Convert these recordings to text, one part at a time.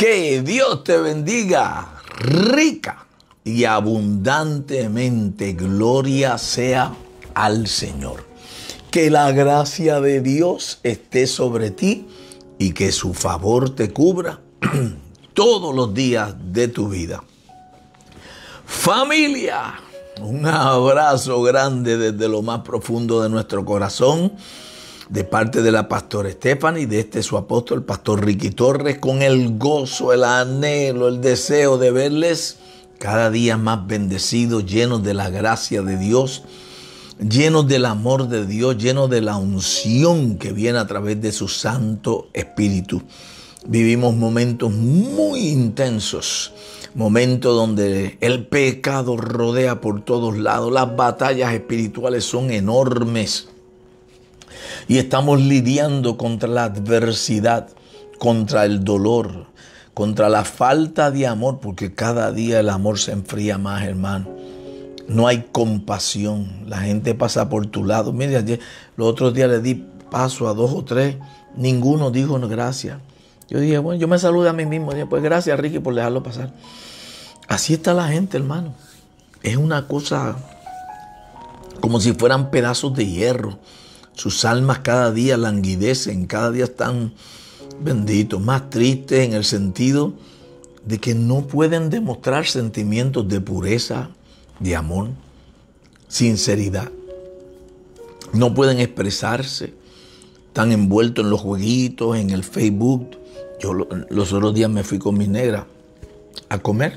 Que Dios te bendiga rica y abundantemente. Gloria sea al Señor. Que la gracia de Dios esté sobre ti y que su favor te cubra todos los días de tu vida. Familia, un abrazo grande desde lo más profundo de nuestro corazón, de parte de la pastora Stephanie, de su apóstol, el pastor Ricky Torres, con el gozo, el anhelo, el deseo de verles cada día más bendecidos, llenos de la gracia de Dios, llenos del amor de Dios, llenos de la unción que viene a través de su Santo Espíritu. Vivimos momentos muy intensos, momentos donde el pecado rodea por todos lados, las batallas espirituales son enormes y estamos lidiando contra la adversidad, contra el dolor, contra la falta de amor, porque cada día el amor se enfría más, hermano. No hay compasión, la gente pasa por tu lado. Mira, los otros días le di paso a 2 o 3, ninguno dijo no, gracias. Yo dije, bueno, yo me saludé a mí mismo. Dije, pues gracias, Ricky, por dejarlo pasar. Así está la gente, hermano. Es una cosa como si fueran pedazos de hierro. Sus almas cada día languidecen, cada día están benditos, más tristes en el sentido de que no pueden demostrar sentimientos de pureza, de amor, sinceridad. No pueden expresarse. Están envueltos en los jueguitos, en el Facebook. Yo los otros días me fui con mi negra a comer.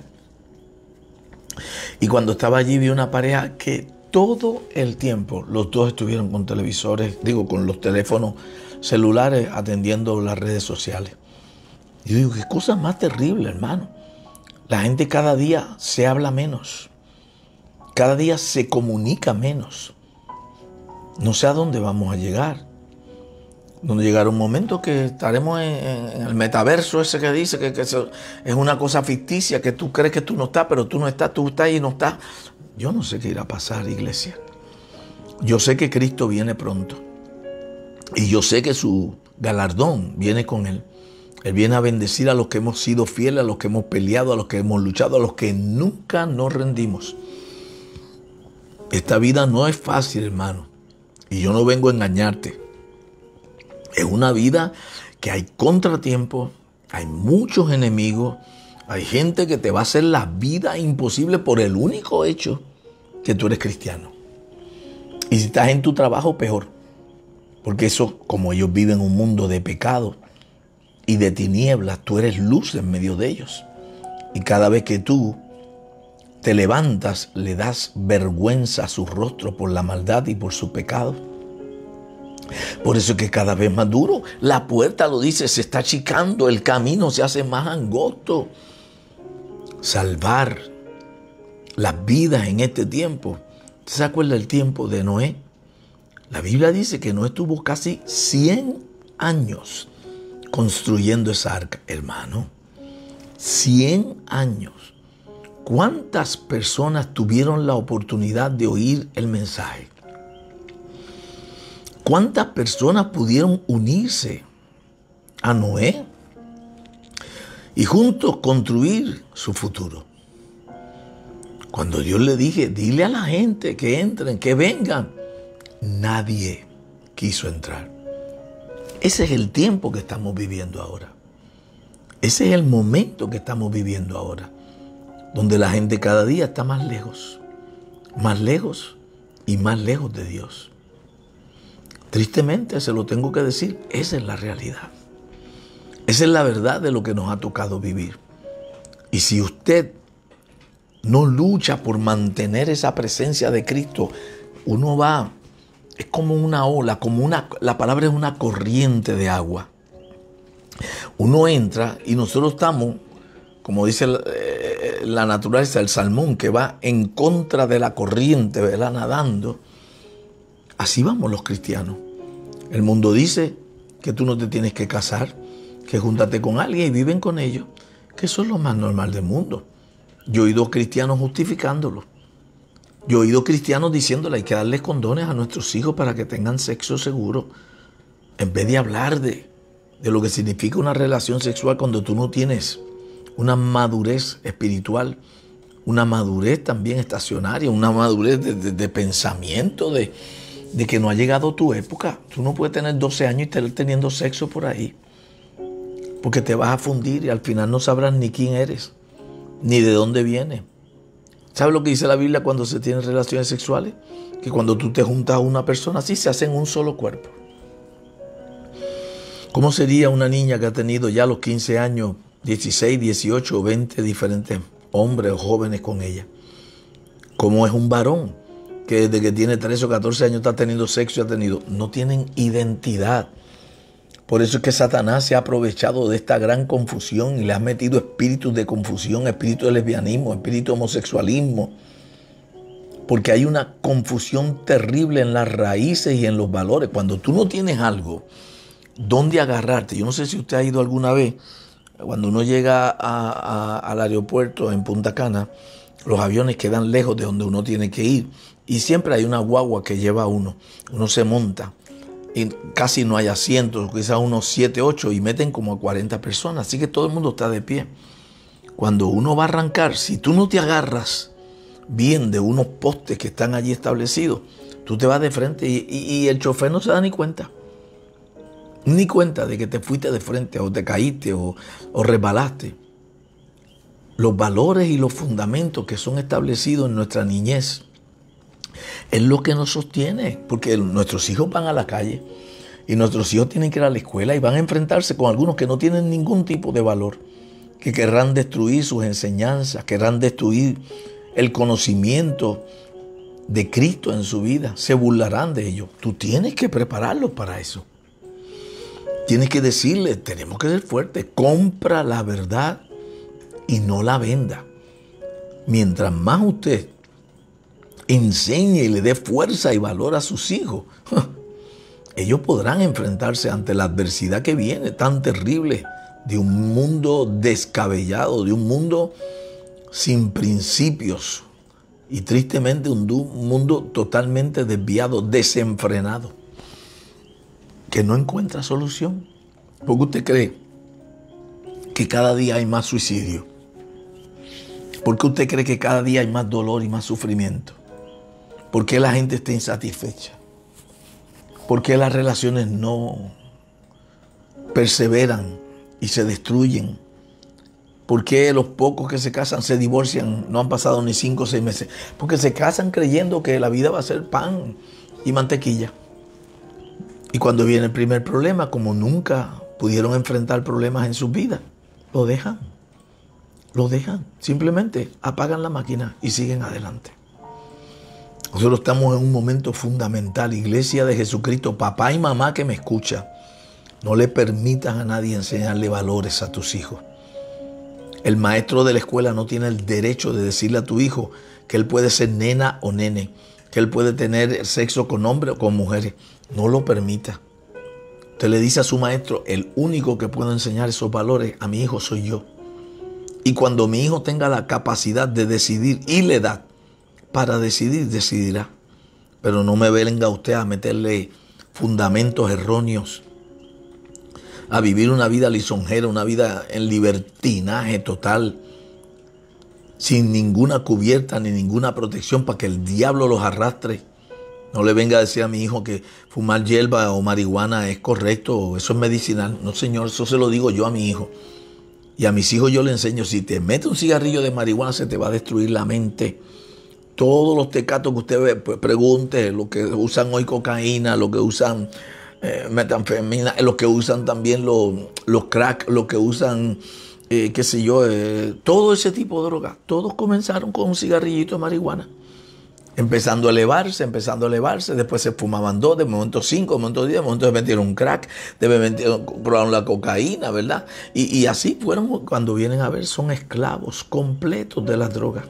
Y cuando estaba allí vi una pareja que todo el tiempo los dos estuvieron con televisores, con los teléfonos celulares atendiendo las redes sociales. Y yo digo, qué cosa más terrible, hermano. La gente cada día se habla menos. Cada día se comunica menos. No sé a dónde vamos a llegar. Donde llegará un momento que estaremos en el metaverso ese que dice que eso es una cosa ficticia, que tú crees que tú no estás, pero tú no estás, tú estás y no estás. Yo no sé qué irá a pasar, iglesia. Yo sé que Cristo viene pronto. Y yo sé que su galardón viene con Él. Él viene a bendecir a los que hemos sido fieles, a los que hemos peleado, a los que hemos luchado, a los que nunca nos rendimos. Esta vida no es fácil, hermano. Y yo no vengo a engañarte. Es una vida que hay contratiempos, hay muchos enemigos, hay gente que te va a hacer la vida imposible por el único hecho que tú eres cristiano. Y si estás en tu trabajo, peor. Porque eso, como ellos viven un mundo de pecado y de tinieblas, tú eres luz en medio de ellos. Y cada vez que tú te levantas, le das vergüenza a su rostro por la maldad y por su pecado. Por eso es que cada vez más duro. La puerta, lo dice, se está achicando, el camino se hace más angosto. Salvar las vidas en este tiempo. ¿Usted se acuerda del tiempo de Noé? La Biblia dice que Noé estuvo casi 100 años construyendo esa arca, hermano. 100 años. ¿Cuántas personas tuvieron la oportunidad de oír el mensaje? ¿Cuántas personas pudieron unirse a Noé y juntos construir su futuro? Cuando Dios le dije, dile a la gente que entren, que vengan, nadie quiso entrar. Ese es el tiempo que estamos viviendo ahora. Ese es el momento que estamos viviendo ahora, donde la gente cada día está más lejos y más lejos de Dios. Tristemente, se lo tengo que decir, esa es la realidad. Esa es la verdad de lo que nos ha tocado vivir. Y si usted no lucha por mantener esa presencia de Cristo, uno va, es como una ola, la palabra es una corriente de agua. Uno entra y nosotros estamos, como dice la naturaleza, el salmón que va en contra de la corriente, ¿verdad? Nadando. Así vamos los cristianos. El mundo dice que tú no te tienes que casar, que júntate con alguien y viven con ellos, que eso es lo más normal del mundo. Yo he oído cristianos justificándolo. Yo he oído cristianos diciéndole hay que darles condones a nuestros hijos para que tengan sexo seguro. En vez de hablar de lo que significa una relación sexual cuando tú no tienes una madurez espiritual, una madurez también estacionaria, una madurez de pensamiento, de que no ha llegado tu época. Tú no puedes tener 12 años y estar teniendo sexo por ahí, porque te vas a fundir y al final no sabrás ni quién eres, ni de dónde vienes. ¿Sabes lo que dice la Biblia cuando se tienen relaciones sexuales? Que cuando tú te juntas a una persona así, se hacen un solo cuerpo. ¿Cómo sería una niña que ha tenido ya a los 15 años, 16, 18 o 20 diferentes hombres o jóvenes con ella? ¿Cómo es un varón que desde que tiene 13 o 14 años está teniendo sexo y ha tenido? No tienen identidad. Por eso es que Satanás se ha aprovechado de esta gran confusión y le ha metido espíritus de confusión, espíritu de lesbianismo, espíritu de homosexualismo. Porque hay una confusión terrible en las raíces y en los valores. Cuando tú no tienes algo donde agarrarte. Yo no sé si usted ha ido alguna vez, cuando uno llega al aeropuerto en Punta Cana, los aviones quedan lejos de donde uno tiene que ir. Y siempre hay una guagua que lleva a uno. Uno se monta y casi no hay asientos, quizás unos 7, 8 y meten como a 40 personas. Así que todo el mundo está de pie. Cuando uno va a arrancar, si tú no te agarras bien de unos postes que están allí establecidos, tú te vas de frente y el chofer no se da ni cuenta. Ni cuenta de que te fuiste de frente o te caíste o resbalaste. Los valores y los fundamentos que son establecidos en nuestra niñez es lo que nos sostiene, porque nuestros hijos van a la calle y nuestros hijos tienen que ir a la escuela y van a enfrentarse con algunos que no tienen ningún tipo de valor, que querrán destruir sus enseñanzas, querrán destruir el conocimiento de Cristo en su vida, se burlarán de ellos. Tú tienes que prepararlos para eso. Tienes que decirles, tenemos que ser fuertes, compra la verdad y no la venda. Mientras más usted enseñe y le dé fuerza y valor a sus hijos, ellos podrán enfrentarse ante la adversidad que viene tan terrible de un mundo descabellado, de un mundo sin principios y tristemente un mundo totalmente desviado, desenfrenado, que no encuentra solución. ¿Por qué usted cree que cada día hay más suicidio? ¿Por qué usted cree que cada día hay más dolor y más sufrimiento? ¿Por qué la gente está insatisfecha? ¿Por qué las relaciones no perseveran y se destruyen? ¿Por qué los pocos que se casan se divorcian? No han pasado ni 5 o 6 meses. Porque se casan creyendo que la vida va a ser pan y mantequilla. Y cuando viene el primer problema, como nunca pudieron enfrentar problemas en sus vidas, lo dejan. Lo dejan. Simplemente apagan la máquina y siguen adelante. Nosotros estamos en un momento fundamental. Iglesia de Jesucristo, papá y mamá que me escucha, no le permitas a nadie enseñarle valores a tus hijos. El maestro de la escuela no tiene el derecho de decirle a tu hijo que él puede ser nena o nene, que él puede tener sexo con hombres o con mujeres. No lo permita. Usted le dice a su maestro, el único que puede enseñar esos valores a mi hijo soy yo. Y cuando mi hijo tenga la capacidad de decidir y la edad para decidir, decidirá. Pero no me venga usted a meterle fundamentos erróneos, a vivir una vida lisonjera, una vida en libertinaje total, sin ninguna cubierta ni ninguna protección para que el diablo los arrastre. No le venga a decir a mi hijo que fumar hierba o marihuana es correcto o eso es medicinal. No, señor, eso se lo digo yo a mi hijo. Y a mis hijos yo le enseño, si te metes un cigarrillo de marihuana se te va a destruir la mente. Todos los tecatos que usted ve, pues pregunte, los que usan hoy cocaína, los que usan metanfetamina, los que usan también los crack, los que usan, qué sé yo, todo ese tipo de drogas. Todos comenzaron con un cigarrillito de marihuana. Empezando a elevarse, después se fumaban 2, de momento 5, de momento 10, de momento se metieron un crack, probaron la cocaína, ¿verdad? Y así fueron, cuando vienen a ver, son esclavos completos de las drogas.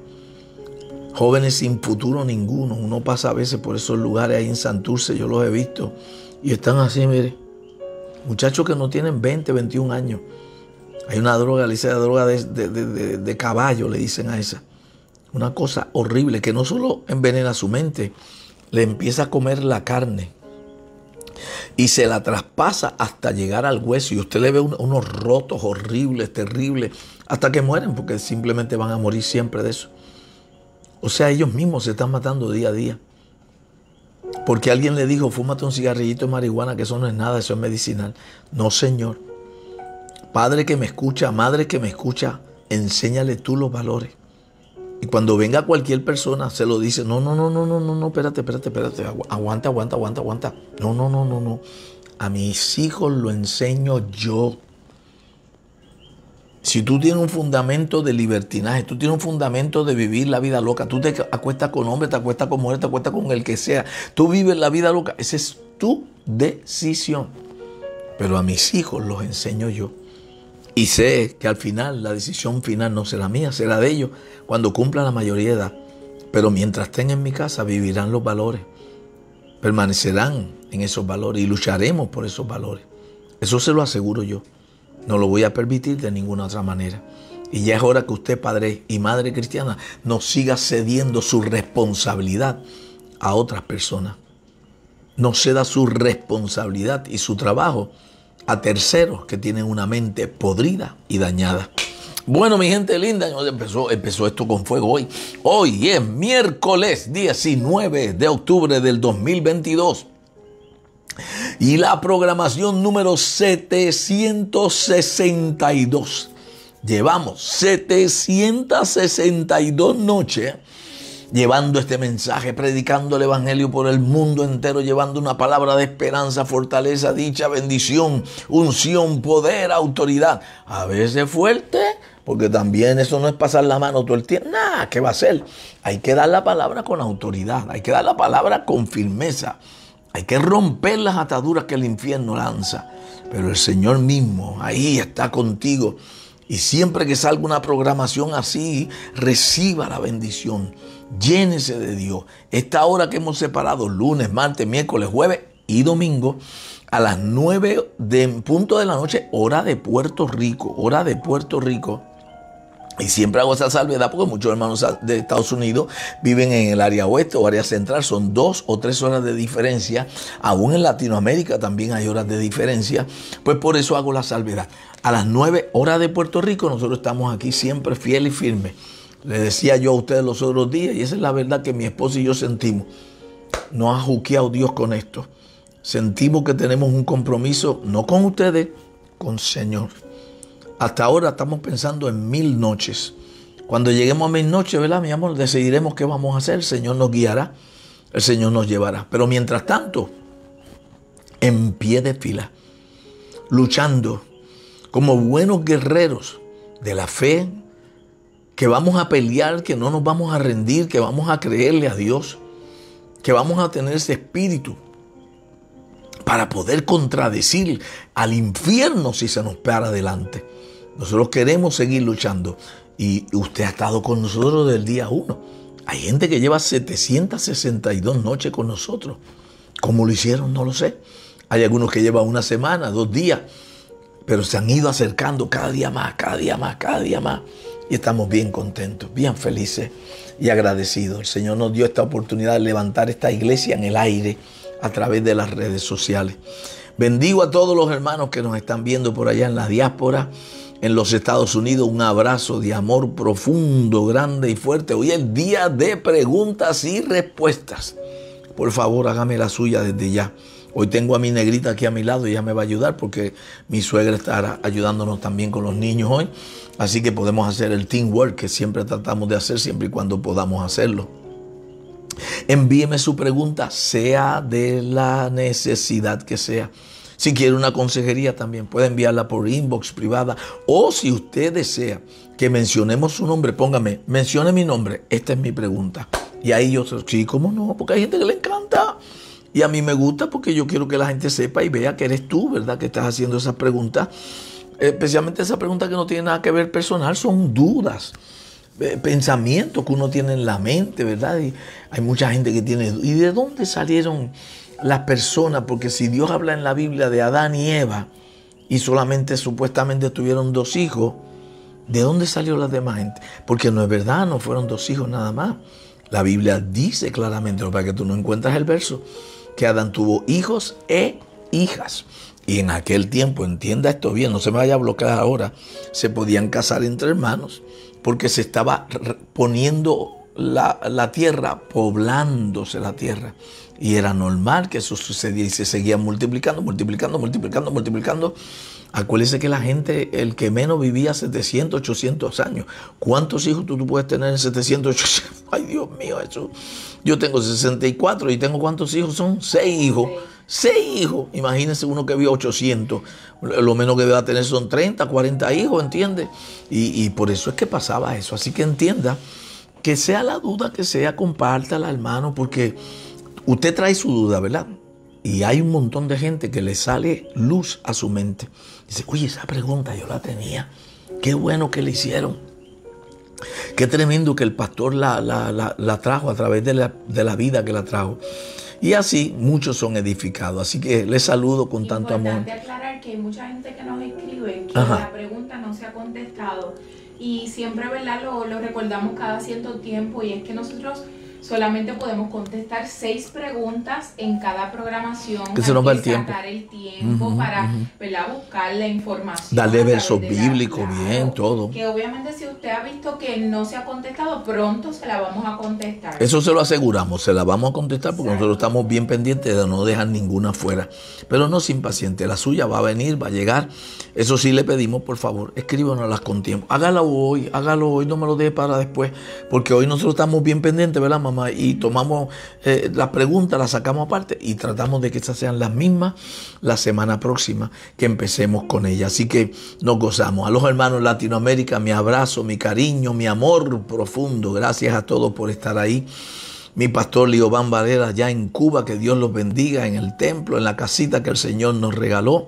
Jóvenes sin futuro ninguno. Uno pasa a veces por esos lugares ahí en Santurce, yo los he visto, y están así, mire, muchachos que no tienen 20, 21 años. Hay una droga, le dicen la droga de caballo, le dicen a esa. Una cosa horrible que no solo envenena su mente, le empieza a comer la carne. y se la traspasa hasta llegar al hueso. Y usted le ve unos rotos horribles, terribles, hasta que mueren, porque simplemente van a morir siempre de eso. O sea, ellos mismos se están matando día a día. Porque alguien le dijo, fúmate un cigarrillito de marihuana, que eso no es nada, eso es medicinal. No, señor. Padre que me escucha, madre que me escucha, enséñale tú los valores. Y cuando venga cualquier persona, se lo dice, no, espérate, aguanta. No. A mis hijos lo enseño yo. Si tú tienes un fundamento de libertinaje, tú tienes un fundamento de vivir la vida loca, tú te acuestas con hombre, te acuestas con mujer, te acuestas con el que sea, tú vives la vida loca, esa es tu decisión. Pero a mis hijos los enseño yo. Y sé que al final, la decisión final no será mía, será de ellos cuando cumplan la mayoría de edad. Pero mientras estén en mi casa, vivirán los valores, permanecerán en esos valores y lucharemos por esos valores. Eso se lo aseguro yo. No lo voy a permitir de ninguna otra manera. Y ya es hora que usted, padre y madre cristiana, no siga cediendo su responsabilidad a otras personas. No ceda su responsabilidad y su trabajo a terceros que tienen una mente podrida y dañada. Bueno, mi gente linda, empezó esto con fuego hoy. Hoy es miércoles 19 de octubre del 2022. Y la programación número 762. Llevamos 762 noches llevando este mensaje, predicando el evangelio por el mundo entero, llevando una palabra de esperanza, fortaleza, dicha, bendición, unción, poder, autoridad. A veces fuerte, porque también eso no es pasar la mano todo el tiempo. Nada, ¿qué va a ser? Hay que dar la palabra con autoridad, hay que dar la palabra con firmeza. Hay que romper las ataduras que el infierno lanza. Pero el Señor mismo ahí está contigo. Y siempre que salga una programación así, reciba la bendición. Llénese de Dios. Esta hora que hemos separado, lunes, martes, miércoles, jueves y domingo, a las 9 en punto de la noche, hora de Puerto Rico. Hora de Puerto Rico. Y siempre hago esa salvedad porque muchos hermanos de Estados Unidos viven en el área oeste o área central. Son 2 o 3 horas de diferencia. Aún en Latinoamérica también hay horas de diferencia. Pues por eso hago la salvedad. A las 9 horas de Puerto Rico nosotros estamos aquí siempre fiel y firme. Le decía yo a ustedes los otros días, y esa es la verdad que mi esposa y yo sentimos. No ha juqueado Dios con esto. Sentimos que tenemos un compromiso, no con ustedes, con Señor. Hasta ahora estamos pensando en 1000 noches. Cuando lleguemos a 1000 noches, ¿verdad, mi amor? Decidiremos qué vamos a hacer. El Señor nos guiará, el Señor nos llevará. Pero mientras tanto, en pie de fila, luchando como buenos guerreros de la fe, que vamos a pelear, que no nos vamos a rendir, que vamos a creerle a Dios, que vamos a tener ese espíritu para poder contradecir al infierno si se nos para adelante. Nosotros queremos seguir luchando y usted ha estado con nosotros desde el día 1. Hay gente que lleva 762 noches con nosotros. ¿Cómo lo hicieron? No lo sé. Hay algunos que llevan una semana, 2 días, pero se han ido acercando cada día más. Y estamos bien contentos, bien felices y agradecidos. El Señor nos dio esta oportunidad de levantar esta iglesia en el aire a través de las redes sociales. Bendigo a todos los hermanos que nos están viendo por allá en la diáspora, en los Estados Unidos. Un abrazo de amor profundo, grande y fuerte. Hoy es el día de preguntas y respuestas. Por favor, hágame la suya desde ya. Hoy tengo a mi negrita aquí a mi lado y ella me va a ayudar porque mi suegra estará ayudándonos también con los niños hoy. Así que podemos hacer el teamwork que siempre tratamos de hacer, siempre y cuando podamos hacerlo. Envíeme su pregunta, sea de la necesidad que sea. Si quiere una consejería también puede enviarla por inbox privada. O si usted desea que mencionemos su nombre, póngame, mencione mi nombre. Esta es mi pregunta. Y ahí yo, sí, ¿cómo no? Porque hay gente que le encanta. Y a mí me gusta porque yo quiero que la gente sepa y vea que eres tú, ¿verdad? Que estás haciendo esas preguntas. Especialmente esas preguntas que no tienen nada que ver personal, son dudas, pensamientos que uno tiene en la mente, ¿verdad? Y hay mucha gente que tiene dudas. ¿Y de dónde salieron las personas? Porque si Dios habla en la Biblia de Adán y Eva y solamente supuestamente tuvieron 2 hijos, ¿de dónde salió la demás gente? Porque no es verdad, no fueron 2 hijos nada más. La Biblia dice claramente, para que tú no encuentras el verso, que Adán tuvo hijos e hijas. Y en aquel tiempo, entienda esto bien, no se me vaya a bloquear ahora, se podían casar entre hermanos porque se estaba poniendo la tierra, poblándose la tierra. Y era normal que eso sucediera y se seguía multiplicando. Acuérdese que la gente, el que menos vivía 700, 800 años. ¿Cuántos hijos tú puedes tener en 700, 800? Ay, Dios mío, eso. Yo tengo 64 y tengo ¿cuántos hijos son? 6 hijos. 6 hijos. Imagínense uno que vio 800. Lo menos que debe tener son 30, 40 hijos, ¿entiende? Y por eso es que pasaba eso. Así que entienda que sea la duda que sea, compártala, hermano, porque usted trae su duda, ¿verdad? Y hay un montón de gente que le sale luz a su mente. Dice, oye, esa pregunta yo la tenía. Qué bueno que la hicieron. Qué tremendo que el pastor la trajo a través de la vida que la trajo. Y así muchos son edificados. Así que les saludo con tanto amor. Importante aclarar que hay mucha gente que nos escribe que la pregunta no se ha contestado. Y siempre, ¿verdad? Lo recordamos cada cierto tiempo. Y es que nosotros solamente podemos contestar 6 preguntas en cada programación. Que se nos va el tiempo. Sacar el tiempo para ¿verdad? Buscar la información. Darle versos bíblicos, bien, todo. Que obviamente si usted ha visto que no se ha contestado, pronto se la vamos a contestar. Eso se lo aseguramos, se la vamos a contestar porque nosotros estamos bien pendientes de no dejar ninguna fuera. Pero no se impaciente, la suya va a venir, va a llegar. Eso sí le pedimos, por favor, escríbanoslas con tiempo. Hágalo hoy, no me lo deje para después. Porque hoy nosotros estamos bien pendientes, ¿verdad, mamá? Y tomamos las preguntas, las sacamos aparte y tratamos de que estas sean las mismas la semana próxima que empecemos con ellas. Así que nos gozamos. A los hermanos de Latinoamérica, mi abrazo, mi cariño, mi amor profundo. Gracias a todos por estar ahí. Mi pastor Liobán Varela allá en Cuba, que Dios los bendiga en el templo, en la casita que el Señor nos regaló.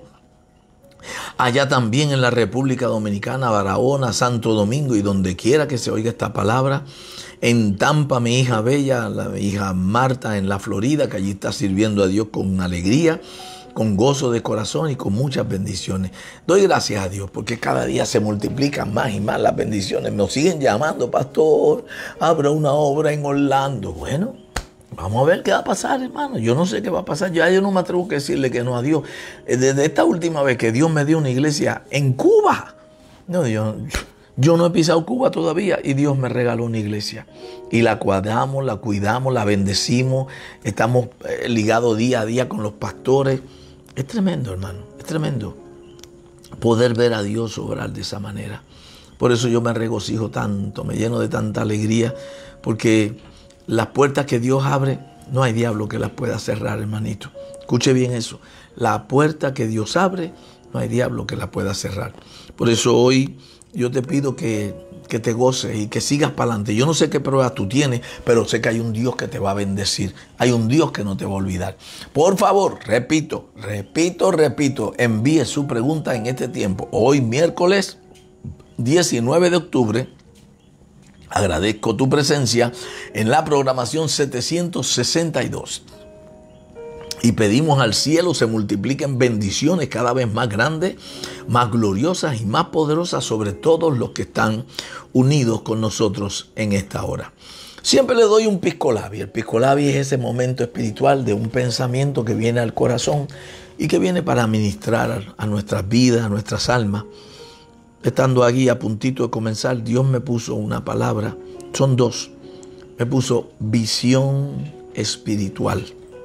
Allá también en la República Dominicana, Barahona, Santo Domingo y donde quiera que se oiga esta palabra. En Tampa, mi hija bella, mi hija Marta en la Florida, que allí está sirviendo a Dios con alegría, con gozo de corazón y con muchas bendiciones. Doy gracias a Dios porque cada día se multiplican más y más las bendiciones. Nos siguen llamando, pastor, abra una obra en Orlando. Bueno, vamos a ver qué va a pasar, hermano. Yo no sé qué va a pasar. Yo no me atrevo a decirle que no a Dios. Desde esta última vez que Dios me dio una iglesia en Cuba, no, yo no he pisado Cuba todavía y Dios me regaló una iglesia. Y la cuidamos, la bendecimos. Estamos ligados día a día con los pastores. Es tremendo, hermano. Es tremendo poder ver a Dios obrar de esa manera. Por eso yo me regocijo tanto, me lleno de tanta alegría, porque las puertas que Dios abre, no hay diablo que las pueda cerrar, hermanito. Escuche bien eso. La puerta que Dios abre, no hay diablo que la pueda cerrar. Por eso hoy yo te pido que te goces y que sigas para adelante. Yo no sé qué pruebas tú tienes, pero sé que hay un Dios que te va a bendecir. Hay un Dios que no te va a olvidar. Por favor, repito, envíe su pregunta en este tiempo. Hoy, miércoles 19 de octubre, agradezco tu presencia en la programación 762. Y pedimos al cielo se multipliquen bendiciones cada vez más grandes, más gloriosas y más poderosas sobre todos los que están unidos con nosotros en esta hora. Siempre le doy un pisco labi. El pisco labi es ese momento espiritual de un pensamiento que viene al corazón y que viene para ministrar a nuestras vidas, a nuestras almas. Estando aquí a puntito de comenzar, Dios me puso una palabra, son 2. Me puso visión espiritual.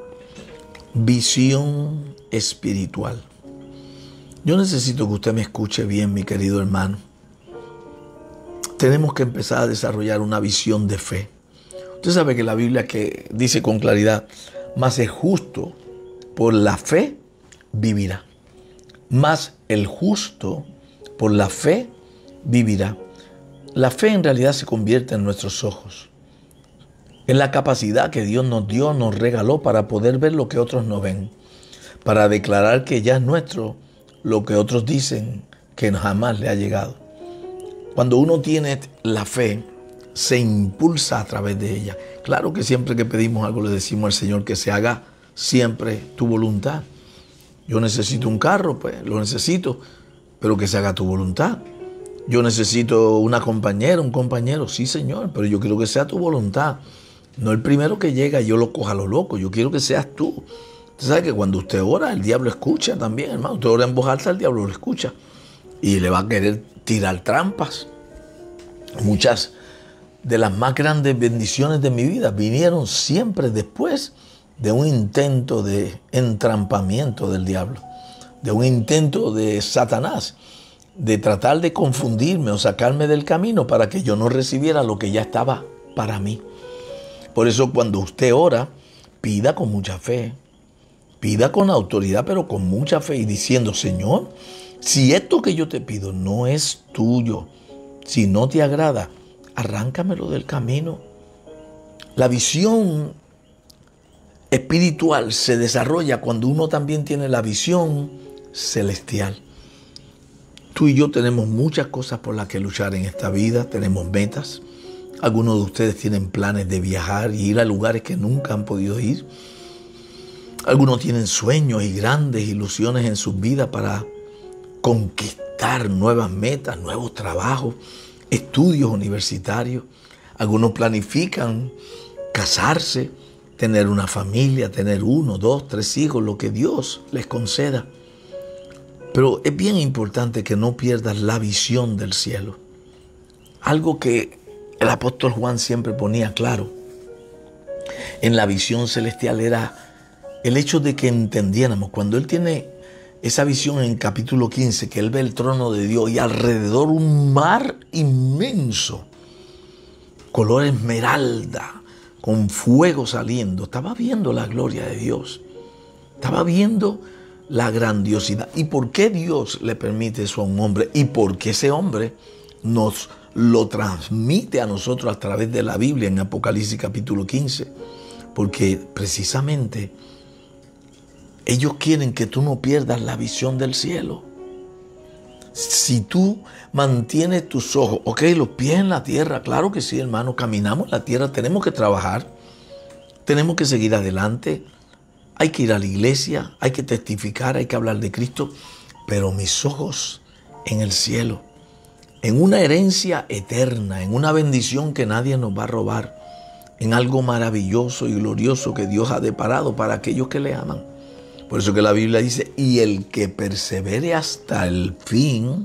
Visión espiritual. Yo necesito que usted me escuche bien, mi querido hermano. Tenemos que empezar a desarrollar una visión de fe. Usted sabe que la Biblia que dice con claridad, mas el justo por la fe vivirá. Mas el justo por la fe vivirá. La fe en realidad se convierte en nuestros ojos. Es la capacidad que Dios nos dio, nos regaló para poder ver lo que otros no ven. Para declarar que ya es nuestro lo que otros dicen que jamás le ha llegado. Cuando uno tiene la fe, se impulsa a través de ella. Claro que siempre que pedimos algo le decimos al Señor que se haga siempre tu voluntad. Yo necesito un carro, pues lo necesito, pero que se haga tu voluntad. Yo necesito una compañera, un compañero, sí Señor, pero yo quiero que sea tu voluntad. No el primero que llega y yo lo coja a lo loco, yo quiero que seas tú. Usted sabe que cuando usted ora, el diablo escucha también, hermano. Usted ora en voz alta, el diablo lo escucha. Y le va a querer tirar trampas. Muchas de las más grandes bendiciones de mi vida vinieron siempre después de un intento de entrampamiento del diablo, de un intento de Satanás, de tratar de confundirme o sacarme del camino para que yo no recibiera lo que ya estaba para mí. Por eso cuando usted ora, pida con mucha fe, pida con autoridad, pero con mucha fe y diciendo, Señor, si esto que yo te pido no es tuyo, si no te agrada, arráncamelo del camino. La visión espiritual se desarrolla cuando uno también tiene la visión celestial. Tú y yo tenemos muchas cosas por las que luchar en esta vida, tenemos metas. Algunos de ustedes tienen planes de viajar y ir a lugares que nunca han podido ir. Algunos tienen sueños y grandes ilusiones en sus vidas para conquistar nuevas metas, nuevos trabajos, estudios universitarios. Algunos planifican casarse, tener una familia, tener 1, 2, 3 hijos, lo que Dios les conceda. Pero es bien importante que no pierdas la visión del cielo. Algo que el apóstol Juan siempre ponía claro en la visión celestial era el hecho de que entendiéramos. Cuando él tiene esa visión en capítulo 15, que él ve el trono de Dios y alrededor un mar inmenso, color esmeralda, con fuego saliendo. Estaba viendo la gloria de Dios. Estaba viendo la grandiosidad. ¿Y por qué Dios le permite eso a un hombre? ¿Y por qué ese hombre nos lo transmite a nosotros a través de la Biblia en Apocalipsis capítulo 15? Porque precisamente ellos quieren que tú no pierdas la visión del cielo. Si tú mantienes tus ojos, los pies en la tierra, claro que sí, hermano, caminamos en la tierra, tenemos que trabajar, tenemos que seguir adelante, hay que ir a la iglesia, hay que testificar, hay que hablar de Cristo, pero mis ojos en el cielo, en una herencia eterna, en una bendición que nadie nos va a robar, en algo maravilloso y glorioso que Dios ha deparado para aquellos que le aman. Por eso que la Biblia dice, y el que persevere hasta el fin,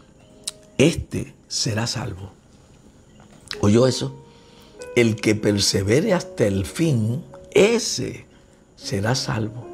este será salvo. ¿Oyó eso? El que persevere hasta el fin, ese será salvo.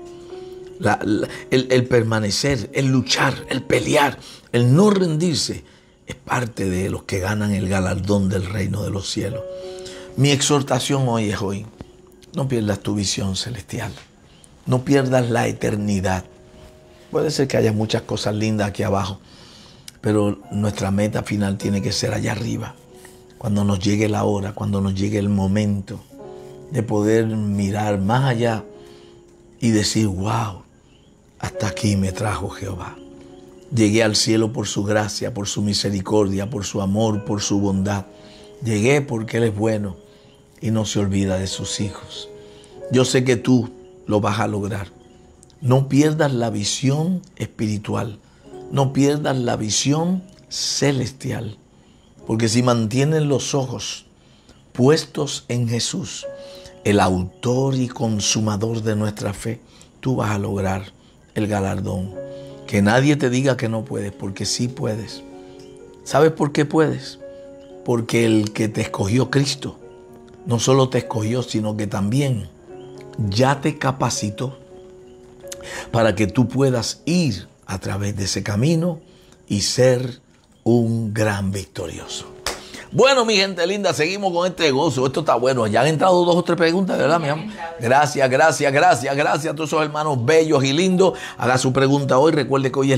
El permanecer, el luchar, el pelear, el no rendirse, es parte de los que ganan el galardón del reino de los cielos. Mi exhortación hoy es hoy, no pierdas tu visión celestial. No pierdas la eternidad. Puede ser que haya muchas cosas lindas aquí abajo, pero nuestra meta final tiene que ser allá arriba. Cuando nos llegue la hora, cuando nos llegue el momento de poder mirar más allá y decir, wow, hasta aquí me trajo Jehová. Llegué al cielo por su gracia, por su misericordia, por su amor, por su bondad. Llegué porque Él es bueno y no se olvida de sus hijos. Yo sé que tú lo vas a lograr. No pierdas la visión espiritual. No pierdas la visión celestial. Porque si mantienes los ojos puestos en Jesús, el autor y consumador de nuestra fe, tú vas a lograr el galardón. Que nadie te diga que no puedes, porque sí puedes. ¿Sabes por qué puedes? Porque el que te escogió, Cristo, no solo te escogió, sino que también ya te capacitó para que tú puedas ir a través de ese camino y ser un gran victorioso. Bueno, mi gente linda, seguimos con este gozo. Esto está bueno. Ya han entrado 2 o 3 preguntas, ¿verdad, mi amor? Gracias a todos esos hermanos bellos y lindos. Haga su pregunta hoy. Recuerde que hoy es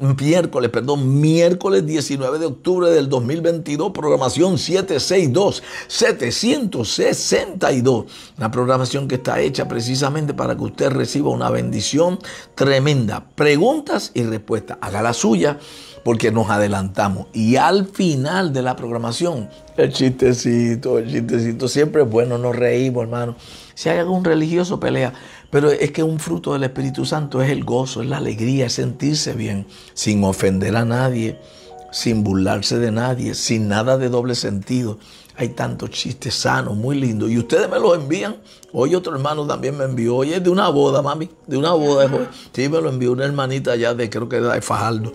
miércoles 19 de octubre del 2022. Programación 762. Una programación que está hecha precisamente para que usted reciba una bendición tremenda. Preguntas y respuestas. Haga la suya, porque nos adelantamos. Y al final de la programación, el chistecito, siempre es bueno, nos reímos, hermano. Si hay algún religioso, pelea. Pero es que un fruto del Espíritu Santo es el gozo, es la alegría, es sentirse bien, sin ofender a nadie, sin burlarse de nadie, sin nada de doble sentido. Hay tantos chistes sanos, muy lindos. Y ustedes me los envían. Hoy otro hermano también me envió. Oye, es de una boda, mami. De una boda. Sí, me lo envió una hermanita allá de, creo que era de Fajardo.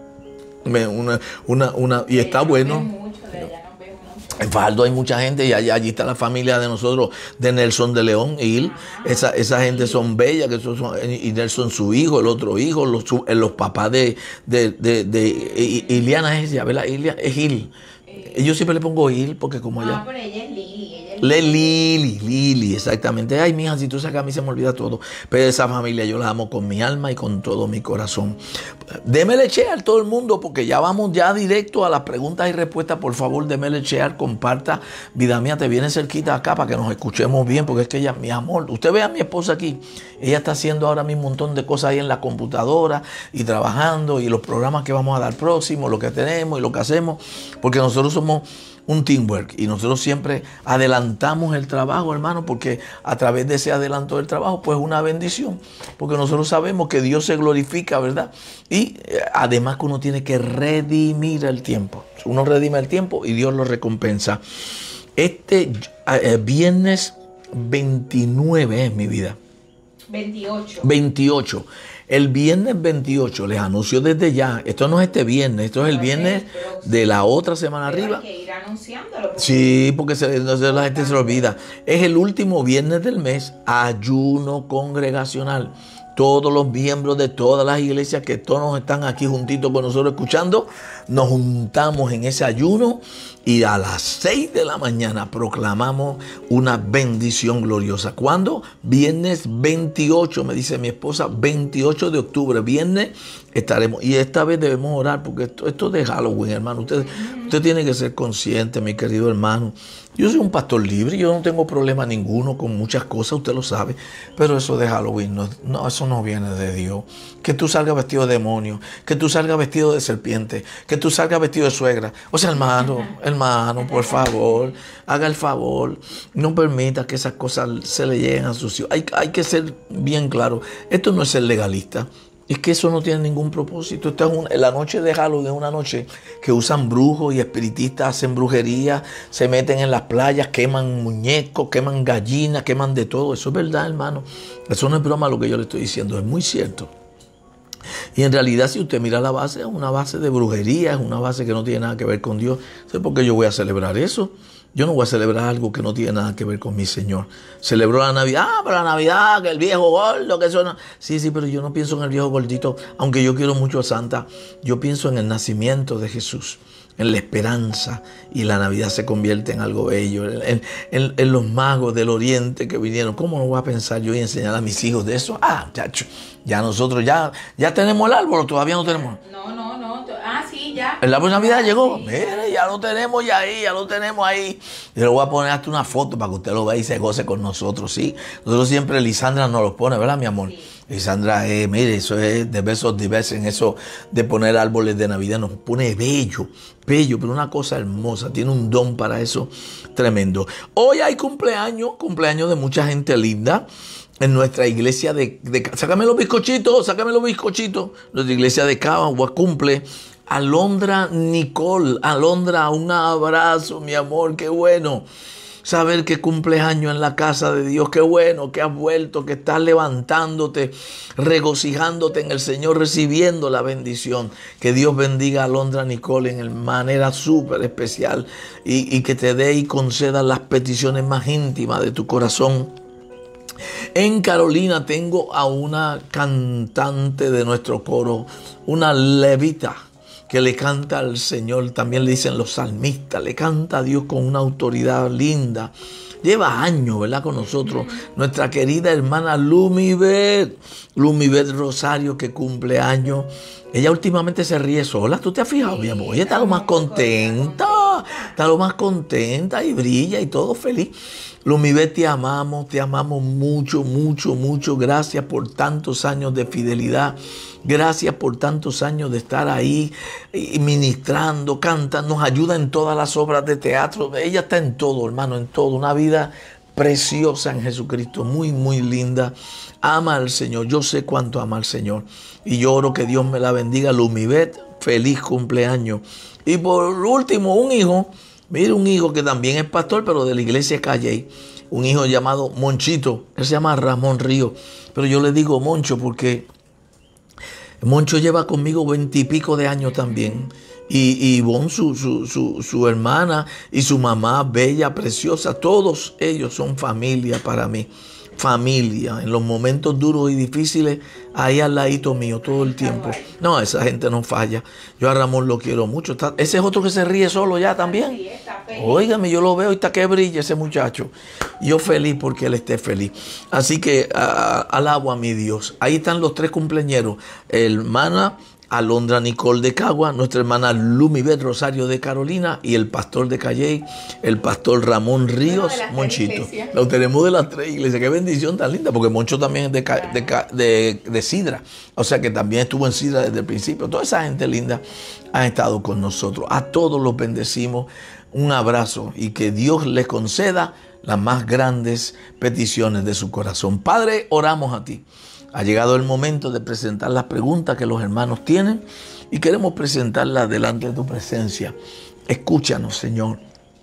Y está bueno. En Fajardo hay mucha gente y allí está la familia de nosotros, de Nelson de León y Gil. Esa gente son bellas, y Nelson su hijo, el otro hijo, los papás de Iliana es ella, ¿verdad? Ilia es Gil. Yo siempre le pongo Gil porque como ella... No, pero ella es Lili. Lili, exactamente. Ay, mija, si tú sacas a mí se me olvida todo. Pero esa familia yo la amo con mi alma y con todo mi corazón. Démele share a todo el mundo porque ya vamos ya directo a las preguntas y respuestas. Por favor, démele share, comparta. Vida mía, te viene cerquita acá para que nos escuchemos bien porque es que ella, mi amor, usted ve a mi esposa aquí. Ella está haciendo ahora mismo un montón de cosas ahí en la computadora y trabajando y los programas que vamos a dar próximos, lo que tenemos y lo que hacemos. Porque nosotros somos un teamwork y nosotros siempre adelantamos el trabajo, hermano, porque a través de ese adelanto del trabajo pues una bendición, porque nosotros sabemos que Dios se glorifica, ¿verdad? Y además que uno tiene que redimir el tiempo. Uno redime el tiempo y Dios lo recompensa. Este viernes 29 es mi vida. 28. El viernes 28, les anuncio desde ya, esto no es este viernes, esto es el viernes de la otra semana arriba. Hay que ir anunciándolo. Sí, porque la gente se lo olvida. Es el último viernes del mes, ayuno congregacional. Todos los miembros de todas las iglesias que todos están aquí juntitos con nosotros escuchando, nos juntamos en ese ayuno y a las 6 de la mañana proclamamos una bendición gloriosa. ¿Cuándo? Viernes 28, me dice mi esposa, 28 de octubre, viernes estaremos. Y esta vez debemos orar porque esto es de Halloween, hermano. Usted tiene que ser consciente, mi querido hermano. Yo soy un pastor libre, yo no tengo problema ninguno con muchas cosas, usted lo sabe. Pero eso de Halloween, no, eso no viene de Dios. Que tú salgas vestido de demonio, que tú salgas vestido de serpiente, que tú salgas vestido de suegra. O sea, hermano, por favor, haga el favor. No permita que esas cosas se le lleguen a sus hijos. Hay que ser bien claro. Esto no es ser legalista. Es que eso no tiene ningún propósito. Esta es la noche de Halloween es una noche que usan brujos y espiritistas, hacen brujería, se meten en las playas, queman muñecos, queman gallinas, queman de todo. Eso es verdad, hermano. Eso no es broma lo que yo le estoy diciendo, es muy cierto. Y en realidad, si usted mira la base, es una base de brujería, es una base que no tiene nada que ver con Dios. ¿Sabe por qué yo voy a celebrar eso? Yo no voy a celebrar algo que no tiene nada que ver con mi Señor. Celebró la Navidad, pero la Navidad, que el viejo gordo, que eso no... Sí, pero yo no pienso en el viejo gordito, aunque yo quiero mucho a Santa. Yo pienso en el nacimiento de Jesús, en la esperanza, y la Navidad se convierte en algo bello. En los magos del Oriente que vinieron. ¿Cómo no voy a pensar yo y enseñar a mis hijos de eso? Chacho, ya nosotros ya tenemos el árbol, ¿o todavía no tenemos? No. Sí, ya. El árbol de Navidad llegó. Sí. Mire, ya lo tenemos ahí. Yo le voy a poner hasta una foto para que usted lo vea y se goce con nosotros, ¿sí? Nosotros siempre, Lisandra nos lo pone, ¿verdad, mi amor? Sí. Lisandra, mire, eso es de besos diversos en eso de poner árboles de Navidad. Nos pone bello, pero una cosa hermosa. Tiene un don para eso tremendo. Hoy hay cumpleaños de mucha gente linda. En nuestra iglesia sácame los bizcochitos. Nuestra iglesia de Cagua cumple. Alondra Nicole. Alondra, un abrazo, mi amor, qué bueno saber que cumples años en la casa de Dios. Qué bueno que has vuelto, que estás levantándote, regocijándote en el Señor, recibiendo la bendición. Que Dios bendiga a Alondra Nicole en manera súper especial y que te dé y conceda las peticiones más íntimas de tu corazón. En Carolina tengo a una cantante de nuestro coro, una levita, que le canta al Señor. También le dicen los salmistas, le canta a Dios con una autoridad linda. Lleva años, ¿verdad?, con nosotros. Nuestra querida hermana Lumibet Rosario, que cumple años. Ella últimamente se ríe sola. ¿Tú te has fijado, mi amor? Ella está lo más contenta y brilla y todo feliz. Lumibet, te amamos mucho. Gracias por tantos años de fidelidad. Gracias por tantos años de estar ahí ministrando, cantando, nos ayuda en todas las obras de teatro. Ella está en todo, hermano, en todo. Una vida preciosa en Jesucristo, muy, muy linda. Ama al Señor, yo sé cuánto ama al Señor. Y yo oro que Dios me la bendiga. Lumibet, feliz cumpleaños. Y por último, un hijo, mire, un hijo que también es pastor, pero de la iglesia Calle. Un hijo llamado Monchito, él se llama Ramón Río, pero yo le digo Moncho porque Moncho lleva conmigo 20 y pico de años también. Y Ivonne, su hermana, y su mamá, bella, preciosa, todos ellos son familia para mí. Familia, en los momentos duros y difíciles, ahí al ladito mío todo el tiempo. No, esa gente no falla. Yo a Ramón lo quiero mucho. Ese es otro que se ríe solo ya también. Óigame, yo lo veo y está que brilla ese muchacho. Yo feliz porque él esté feliz. Así que alabo a mi Dios. Ahí están los 3 cumpleañeros. Hermana Alondra Nicole de Cagua, nuestra hermana Lumibet Rosario de Carolina y el pastor de Calley, el pastor Ramón Ríos, Monchito. Lo tenemos de las 3 iglesias. Qué bendición tan linda, porque Moncho también es de Sidra. O sea que también estuvo en Sidra desde el principio. Toda esa gente linda ha estado con nosotros. A todos los bendecimos. Un abrazo y que Dios les conceda las más grandes peticiones de su corazón. Padre, oramos a ti. Ha llegado el momento de presentar las preguntas que los hermanos tienen y queremos presentarlas delante de tu presencia. Escúchanos, Señor.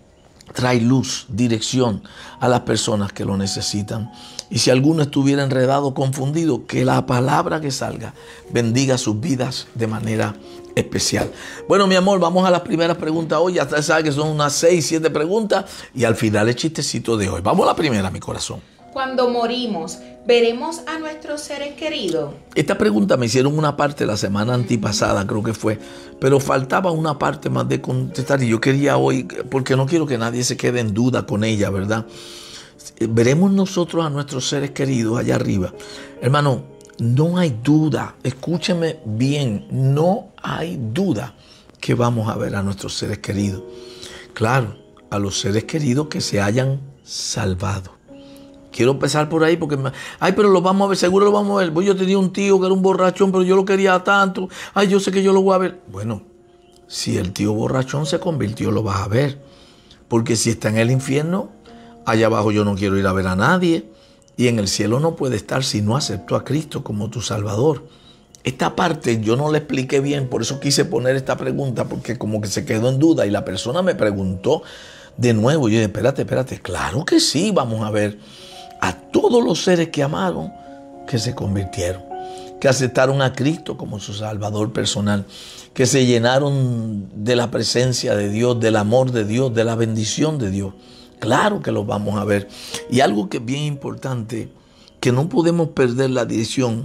Trae luz, dirección a las personas que lo necesitan. Y si alguno estuviera enredado, confundido, que la palabra que salga bendiga sus vidas de manera especial. Bueno, mi amor, vamos a las primeras preguntas hoy. Ya sabes que son unas 6, 7 preguntas y al final el chistecito de hoy. Vamos a la primera, mi corazón. Cuando morimos, ¿veremos a nuestros seres queridos? Esta pregunta me hicieron una parte la semana antipasada, creo que fue, pero faltaba una parte más de contestar y yo quería hoy, porque no quiero que nadie se quede en duda con ella, ¿verdad? ¿Veremos nosotros a nuestros seres queridos allá arriba? Hermano, no hay duda, escúcheme bien, no hay duda que vamos a ver a nuestros seres queridos. Claro, a los seres queridos que se hayan salvado. Quiero empezar por ahí porque, pero lo vamos a ver, seguro lo vamos a ver. Pues yo tenía un tío que era un borrachón, pero yo lo quería tanto. Yo sé que yo lo voy a ver. Bueno, si el tío borrachón se convirtió, lo vas a ver. Porque si está en el infierno, allá abajo yo no quiero ir a ver a nadie. Y en el cielo no puede estar si no aceptó a Cristo como tu Salvador. Esta parte yo no le expliqué bien, por eso quise poner esta pregunta, porque como que se quedó en duda y la persona me preguntó de nuevo. Yo dije, espérate, claro que sí, vamos a ver a todos los seres que amaron, que se convirtieron, que aceptaron a Cristo como su Salvador personal, que se llenaron de la presencia de Dios, del amor de Dios, de la bendición de Dios. Claro que los vamos a ver. Y algo que es bien importante, que no podemos perder la dirección,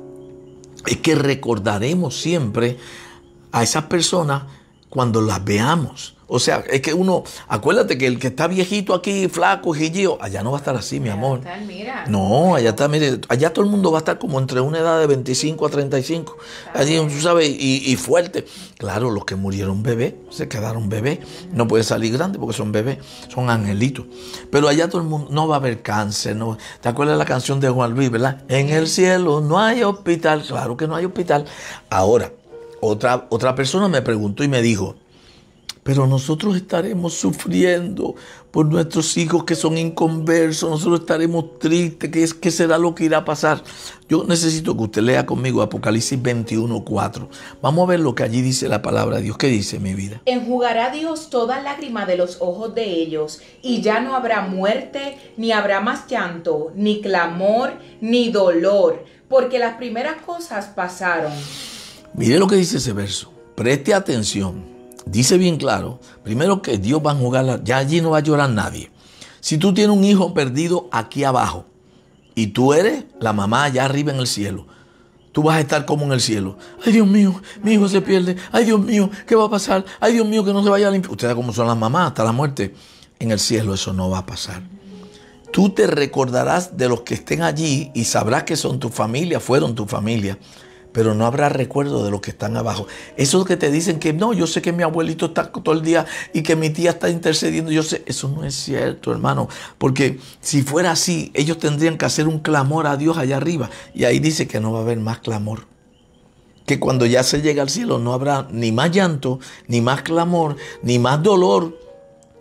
es que recordaremos siempre a esas personas cuando las veamos. O sea, es que uno, acuérdate que el que está viejito aquí, flaco, gillío, allá no va a estar así, mi amor. No, allá está, mire, allá todo el mundo va a estar como entre una edad de 25 a 35. Allí, tú sabes, y fuerte. Claro, los que murieron bebés, se quedaron bebés. No puede salir grande porque son bebés, son angelitos. Pero allá todo el mundo, no va a haber cáncer. No. ¿Te acuerdas de la canción de Juan Luis, verdad? En el cielo no hay hospital. Claro que no hay hospital. Ahora, otra persona me preguntó y me dijo, pero nosotros estaremos sufriendo por nuestros hijos que son inconversos, nosotros estaremos tristes, ¿qué será lo que irá a pasar? Yo necesito que usted lea conmigo Apocalipsis 21:4. Vamos a ver lo que allí dice la palabra de Dios. ¿Qué dice, mi vida? Enjugará Dios toda lágrima de los ojos de ellos, y ya no habrá muerte, ni habrá más llanto, ni clamor, ni dolor, porque las primeras cosas pasaron. Mire lo que dice ese verso. Preste atención. Dice bien claro, primero que Dios va a enjugar, ya allí no va a llorar nadie. Si tú tienes un hijo perdido aquí abajo y tú eres la mamá allá arriba en el cielo, tú vas a estar como en el cielo. Ay, Dios mío, mi hijo se pierde. Ay, Dios mío, ¿qué va a pasar? Ay, Dios mío, que no se vaya a limpiar. Ustedes como son las mamás hasta la muerte. En el cielo eso no va a pasar. Tú te recordarás de los que estén allí y sabrás que son tu familia, fueron tu familia. Pero no habrá recuerdo de los que están abajo. Esos que te dicen que no, yo sé que mi abuelito está todo el día y que mi tía está intercediendo, yo sé, eso no es cierto, hermano. Porque si fuera así, ellos tendrían que hacer un clamor a Dios allá arriba. Y ahí dice que no va a haber más clamor. Que cuando ya se llega al cielo no habrá ni más llanto, ni más clamor, ni más dolor.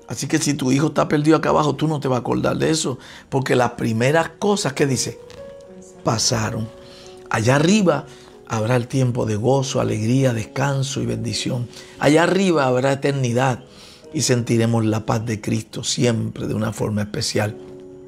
Así que si tu hijo está perdido acá abajo, tú no te vas a acordar de eso. Porque las primeras cosas que dice, pasaron. Allá arriba habrá el tiempo de gozo, alegría, descanso y bendición. Allá arriba habrá eternidad y sentiremos la paz de Cristo siempre de una forma especial.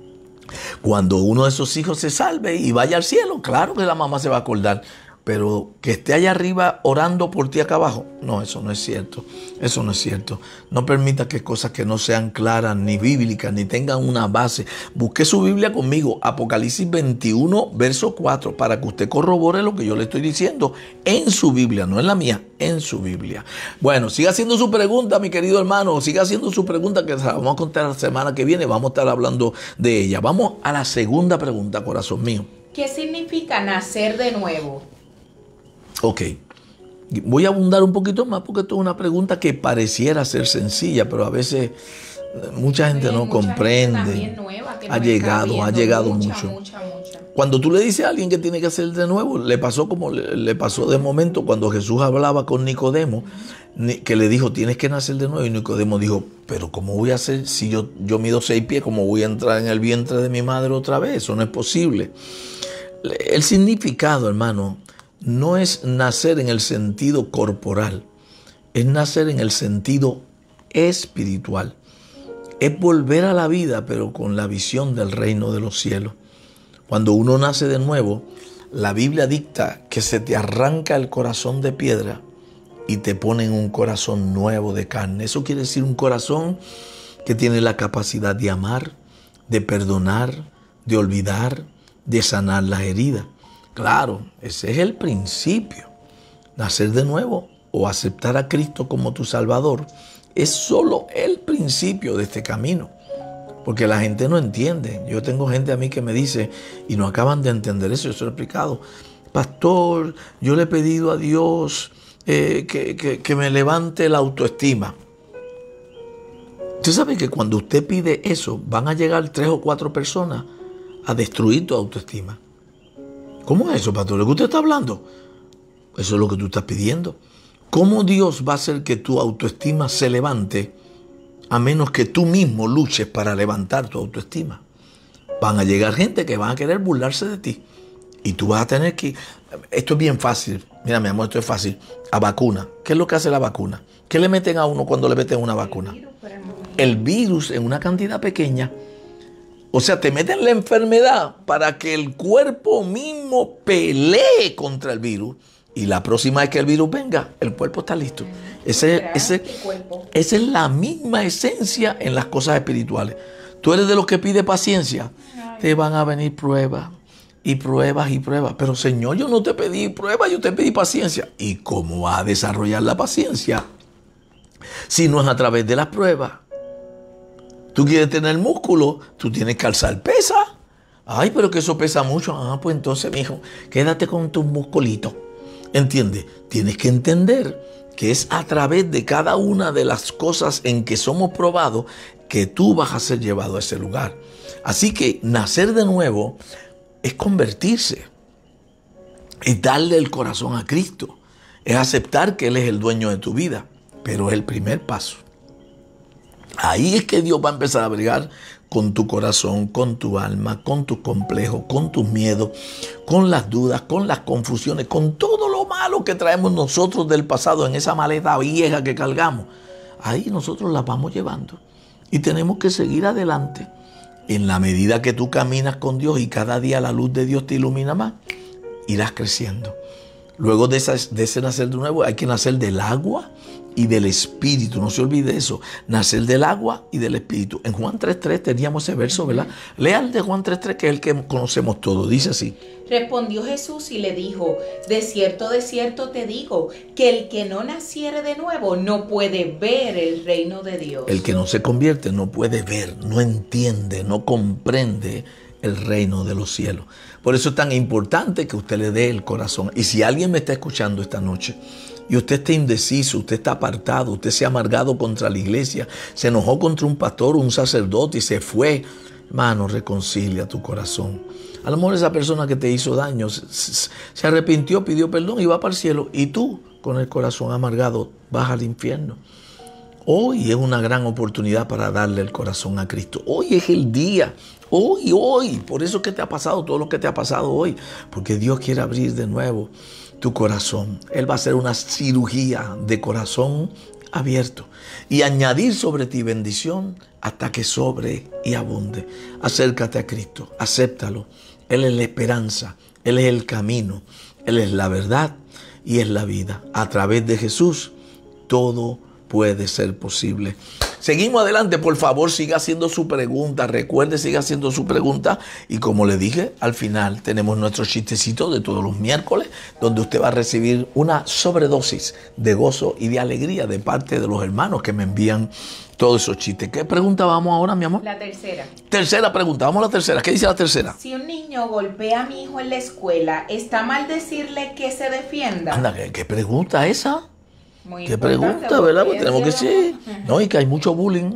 Cuando uno de esos hijos se salve y vaya al cielo, claro que la mamá se va a acordar. Pero que esté allá arriba orando por ti acá abajo, no, eso no es cierto. Eso no es cierto. No permita que cosas que no sean claras, ni bíblicas, ni tengan una base. Busque su Biblia conmigo, Apocalipsis 21, verso 4, para que usted corrobore lo que yo le estoy diciendo en su Biblia, no en la mía, en su Biblia. Bueno, siga haciendo su pregunta, mi querido hermano, siga haciendo su pregunta, que se la vamos a contar la semana que viene, vamos a estar hablando de ella. Vamos a la segunda pregunta, corazón mío. ¿Qué significa nacer de nuevo? Ok, voy a abundar un poquito más porque esto es una pregunta que pareciera ser sencilla, pero a veces mucha gente no comprende. Ha llegado mucho. Cuando tú le dices a alguien que tiene que hacer de nuevo, le pasó como le pasó de momento cuando Jesús hablaba con Nicodemo, que le dijo, tienes que nacer de nuevo. Y Nicodemo dijo, pero ¿cómo voy a hacer si yo mido 6 pies? ¿Cómo voy a entrar en el vientre de mi madre otra vez? Eso no es posible. El significado, hermano, no es nacer en el sentido corporal, es nacer en el sentido espiritual. Es volver a la vida, pero con la visión del reino de los cielos. Cuando uno nace de nuevo, la Biblia dicta que se te arranca el corazón de piedra y te ponen un corazón nuevo de carne. Eso quiere decir un corazón que tiene la capacidad de amar, de perdonar, de olvidar, de sanar las heridas. Claro, ese es el principio. Nacer de nuevo o aceptar a Cristo como tu Salvador es solo el principio de este camino. Porque la gente no entiende. Yo tengo gente a mí que me dice y no acaban de entender eso. Yo se lo he explicado. Pastor, yo le he pedido a Dios que me levante la autoestima. Usted sabe que cuando usted pide eso, van a llegar 3 o 4 personas a destruir tu autoestima. ¿Cómo es eso, pastor? ¿De qué usted está hablando? Eso es lo que tú estás pidiendo. ¿Cómo Dios va a hacer que tu autoestima se levante a menos que tú mismo luches para levantar tu autoestima? Van a llegar gente que van a querer burlarse de ti. Y tú vas a tener que... Esto es bien fácil. Mira, mi amor, esto es fácil. A vacuna. ¿Qué es lo que hace la vacuna? ¿Qué le meten a uno cuando le meten una vacuna? El virus en una cantidad pequeña. O sea, te meten la enfermedad para que el cuerpo mismo pelee contra el virus. Y la próxima vez que el virus venga, el cuerpo está listo. Esa es la misma esencia en las cosas espirituales. Tú eres de los que pide paciencia. Te van a venir pruebas y pruebas y pruebas. Pero Señor, yo no te pedí pruebas, yo te pedí paciencia. ¿Y cómo vas a desarrollar la paciencia si no es a través de las pruebas? Tú quieres tener músculo, tú tienes que alzar pesa. Ay, pero que eso pesa mucho. Ah, pues entonces, mijo, quédate con tus musculitos. ¿Entiendes? Tienes que entender que es a través de cada una de las cosas en que somos probados que tú vas a ser llevado a ese lugar. Así que nacer de nuevo es convertirse, es darle el corazón a Cristo, es aceptar que Él es el dueño de tu vida, pero es el primer paso. Ahí es que Dios va a empezar a bregar con tu corazón, con tu alma, con tus complejos, con tus miedos, con las dudas, con las confusiones, con todo lo malo que traemos nosotros del pasado en esa maleta vieja que cargamos. Ahí nosotros la vamos llevando y tenemos que seguir adelante. En la medida que tú caminas con Dios y cada día la luz de Dios te ilumina más, irás creciendo. Luego de ese nacer de nuevo hay que nacer del agua y del Espíritu. No se olvide eso. Nacer del agua y del Espíritu. En Juan 3:3 teníamos ese verso, ¿verdad? Lean de Juan 3:3, que es el que conocemos todos. Dice así. Respondió Jesús y le dijo, de cierto te digo, que el que no naciere de nuevo no puede ver el reino de Dios. El que no se convierte no puede ver, no entiende, no comprende el reino de los cielos. Por eso es tan importante que usted le dé el corazón. Y si alguien me está escuchando esta noche y usted está indeciso, usted está apartado, usted se ha amargado contra la iglesia, se enojó contra un pastor, un sacerdote y se fue, hermano, reconcilia tu corazón. A lo mejor esa persona que te hizo daño se arrepintió, pidió perdón y va para el cielo. Y tú, con el corazón amargado, vas al infierno. Hoy es una gran oportunidad para darle el corazón a Cristo. Hoy es el día. Hoy. Por eso es que te ha pasado todo lo que te ha pasado hoy. Porque Dios quiere abrir de nuevo tu corazón. Él va a hacer una cirugía de corazón abierto y añadir sobre ti bendición hasta que sobre y abunde. Acércate a Cristo, acéptalo. Él es la esperanza, Él es el camino, Él es la verdad y es la vida. A través de Jesús todo puede ser posible. Seguimos adelante, por favor, siga haciendo su pregunta. Recuerde, siga haciendo su pregunta. Y como le dije, al final tenemos nuestro chistecito de todos los miércoles, donde usted va a recibir una sobredosis de gozo y de alegría de parte de los hermanos que me envían todos esos chistes. ¿Qué pregunta vamos ahora, mi amor? La tercera. Tercera pregunta, vamos a la tercera. ¿Qué dice la tercera? Si un niño golpea a mi hijo en la escuela, ¿está mal decirle que se defienda? Anda, ¿qué pregunta esa? Muy ¿Qué pregunta, verdad? Pues tenemos que sí. No, y que hay mucho bullying,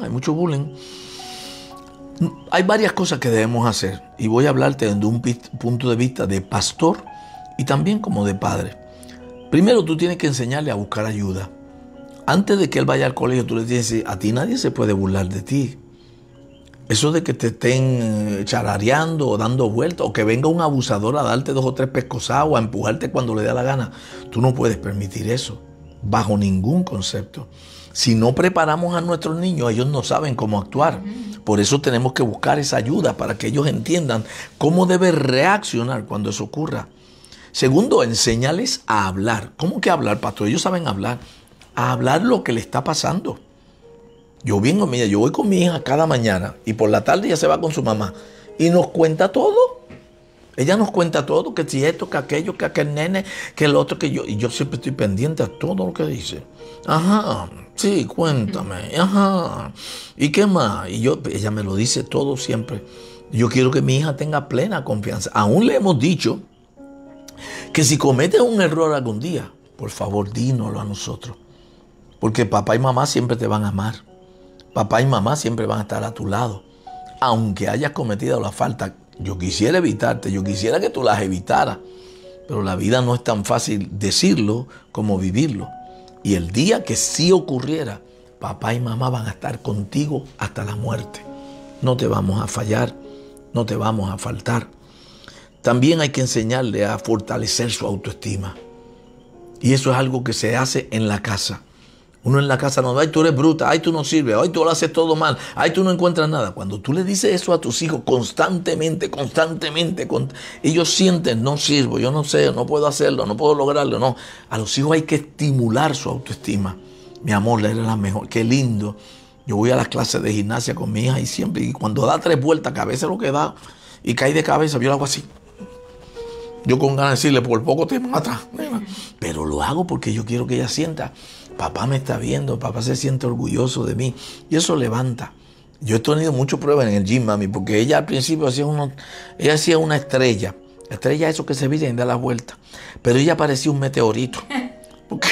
Hay varias cosas que debemos hacer. Y voy a hablarte desde un punto de vista de pastor y también como de padre. Primero, tú tienes que enseñarle a buscar ayuda. Antes de que él vaya al colegio, tú le tienes que decir, a ti nadie se puede burlar de ti. Eso de que te estén charareando o dando vueltas, o que venga un abusador a darte 2 o 3 pescosados, a empujarte cuando le dé la gana, tú no puedes permitir eso. Bajo ningún concepto. Si no preparamos a nuestros niños, ellos no saben cómo actuar. Por eso tenemos que buscar esa ayuda para que ellos entiendan cómo deben reaccionar cuando eso ocurra. Segundo, enséñales a hablar. ¿Cómo que hablar, pastor? Ellos saben hablar. A hablar lo que le está pasando. Yo voy con mi hija cada mañana y por la tarde ella se va con su mamá y nos cuenta todo. Ella nos cuenta todo, que si esto, que aquello, que aquel nene, que el otro, que yo. Y yo siempre estoy pendiente a todo lo que dice. Ajá, sí, cuéntame. Ajá. ¿Y qué más? Y ella me lo dice todo siempre. Yo quiero que mi hija tenga plena confianza. Aún le hemos dicho que si cometes un error algún día, por favor, dínoslo a nosotros. Porque papá y mamá siempre te van a amar. Papá y mamá siempre van a estar a tu lado. Aunque hayas cometido la falta, yo quisiera evitarte, yo quisiera que tú las evitaras, pero la vida no es tan fácil decirlo como vivirlo. Y el día que sí ocurriera, papá y mamá van a estar contigo hasta la muerte. No te vamos a fallar, no te vamos a faltar. También hay que enseñarle a fortalecer su autoestima. Y eso es algo que se hace en la casa. Uno en la casa no, ay, tú eres bruta, ay, tú no sirves, ay, tú lo haces todo mal, ay, tú no encuentras nada. Cuando tú le dices eso a tus hijos constantemente, ellos sienten, no sirvo, yo no sé, no puedo hacerlo, no puedo lograrlo, no. A los hijos hay que estimular su autoestima. Mi amor, eres la mejor, qué lindo. Yo voy a las clases de gimnasia con mi hija y siempre, y cuando da 3 vueltas, que a veces lo que da, y cae de cabeza, yo lo hago así. Yo con ganas de decirle, por poco te mata, pero lo hago porque yo quiero que ella sienta, papá me está viendo, papá se siente orgulloso de mí, y eso levanta. Yo he tenido muchas pruebas en el gym, mami, porque ella al principio hacía una estrella eso que se veía y da la vuelta, pero ella parecía un meteorito, porque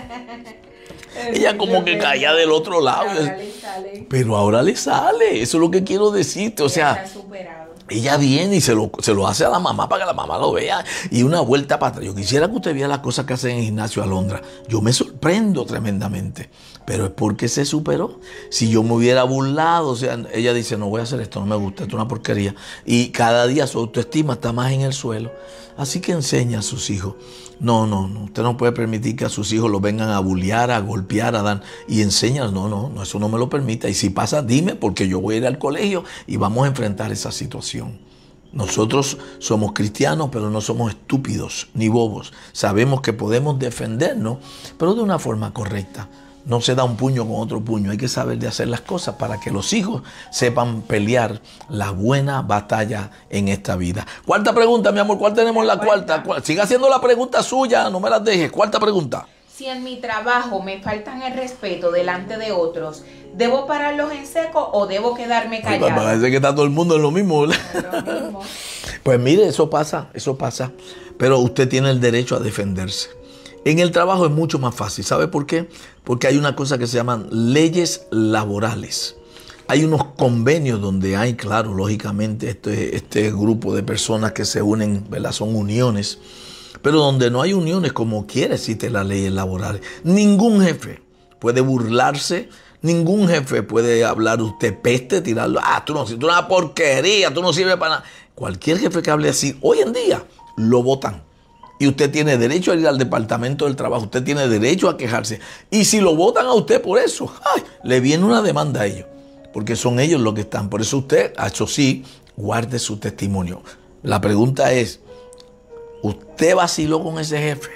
ella como que caía del otro lado, pero ahora le sale, eso es lo que quiero decirte, o sea, ella viene y se lo hace a la mamá para que la mamá lo vea. Y una vuelta para atrás. Yo quisiera que usted viera las cosas que hacen en el gimnasio Alondra. Yo me sorprendo tremendamente. Pero es porque se superó. Si yo me hubiera burlado, o sea, ella dice, no voy a hacer esto, no me gusta, esto es una porquería. Y cada día su autoestima está más en el suelo. Así que enseña a sus hijos. No. Usted no puede permitir que a sus hijos los vengan a bullear, a golpear, a dar. Y enséñalos. No, eso no me lo permita. Y si pasa, dime, porque yo voy a ir al colegio y vamos a enfrentar esa situación. Nosotros somos cristianos, pero no somos estúpidos ni bobos. Sabemos que podemos defendernos, pero de una forma correcta. No se da un puño con otro puño. Hay que saber de hacer las cosas para que los hijos sepan pelear la buena batalla en esta vida. Cuarta pregunta, mi amor. ¿Cuál tenemos la cuarta? Siga haciendo la pregunta suya, no me las dejes. Cuarta pregunta. Si en mi trabajo me faltan el respeto delante de otros, ¿debo pararlos en seco o debo quedarme callado? Parece que está todo el mundo en lo mismo, ¿verdad? Lo mismo. Pues mire, eso pasa. Pero usted tiene el derecho a defenderse. En el trabajo es mucho más fácil. ¿Sabe por qué? Porque hay una cosa que se llaman leyes laborales. Hay unos convenios donde hay, claro, lógicamente, este grupo de personas que se unen, ¿verdad? Son uniones. Pero donde no hay uniones, como quiera, existen las leyes laborales. Ningún jefe puede burlarse Ningún jefe puede hablar de usted peste, tirarlo. Tú no, si tú eres una porquería, tú no sirves para nada. Cualquier jefe que hable así, hoy en día, lo votan. Y usted tiene derecho a ir al departamento del trabajo. Usted tiene derecho a quejarse. Y si lo votan a usted por eso, le viene una demanda a ellos. Porque son ellos los que están. Por eso usted, hecho sí, guarde su testimonio. La pregunta es, ¿usted vaciló con ese jefe?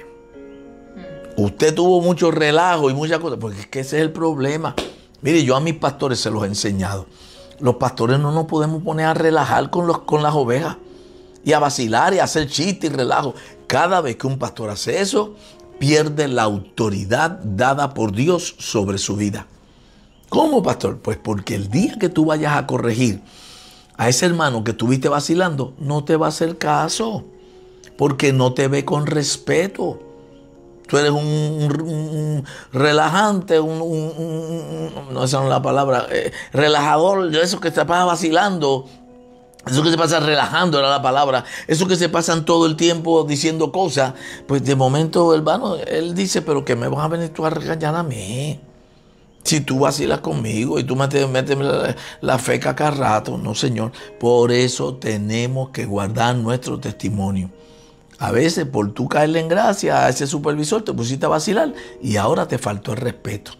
Usted tuvo mucho relajo y muchas cosas. Porque es que ese es el problema. Mire, yo a mis pastores se los he enseñado. Los pastores no nos podemos poner a relajar con las ovejas. Y a vacilar y a hacer chistes y relajo. Cada vez que un pastor hace eso, pierde la autoridad dada por Dios sobre su vida. ¿Cómo, pastor? Pues porque el día que tú vayas a corregir a ese hermano que estuviste vacilando, no te va a hacer caso. Porque no te ve con respeto. Tú eres un relajante, no esa no es la palabra, relajador, de esos que te pasan vacilando. Eso que se pasa relajando era la palabra. Eso que se pasan todo el tiempo diciendo cosas. Pues de momento, hermano, él dice, pero que me vas a venir tú a regañar a mí. Si tú vacilas conmigo y tú metes la feca cada rato. No, señor. Por eso tenemos que guardar nuestro testimonio. A veces, por tú caerle en gracia a ese supervisor, te pusiste a vacilar y ahora te faltó el respeto.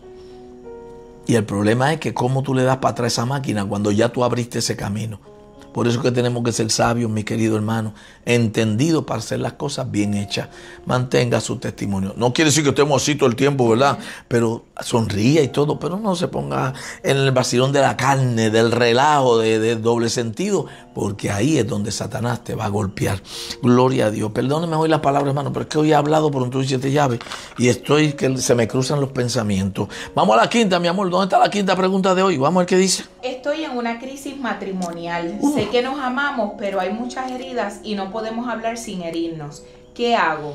Y el problema es que cómo tú le das para atrás esa máquina cuando ya tú abriste ese camino. Por eso que tenemos que ser sabios, mi querido hermano, entendidos para hacer las cosas bien hechas. Mantenga su testimonio. No quiere decir que estemos así todo el tiempo, ¿verdad? Pero sonríe y todo, pero no se ponga en el vacilón de la carne, del relajo, de doble sentido, porque ahí es donde Satanás te va a golpear. Gloria a Dios. Perdóneme hoy las palabras, hermano, pero es que hoy he hablado por un tubo y 7 llaves y estoy que se me cruzan los pensamientos. Vamos a la quinta, mi amor. ¿Dónde está la quinta pregunta de hoy? Vamos a ver qué dice. Estoy en una crisis matrimonial. Sé que nos amamos, pero hay muchas heridas y no podemos hablar sin herirnos. ¿Qué hago?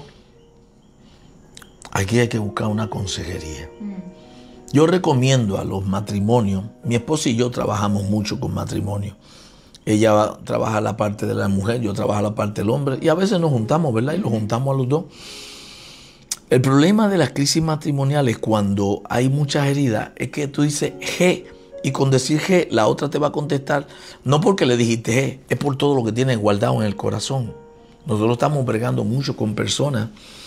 Aquí hay que buscar una consejería. Yo recomiendo a los matrimonios, mi esposa y yo trabajamos mucho con matrimonios. Ella trabaja la parte de la mujer, yo trabajo la parte del hombre y a veces nos juntamos, ¿verdad? Y los juntamos a los dos. El problema de las crisis matrimoniales cuando hay muchas heridas es que tú dices G y con decir G la otra te va a contestar no porque le dijiste G, es por todo lo que tienes guardado en el corazón. Nosotros estamos bregando mucho con personas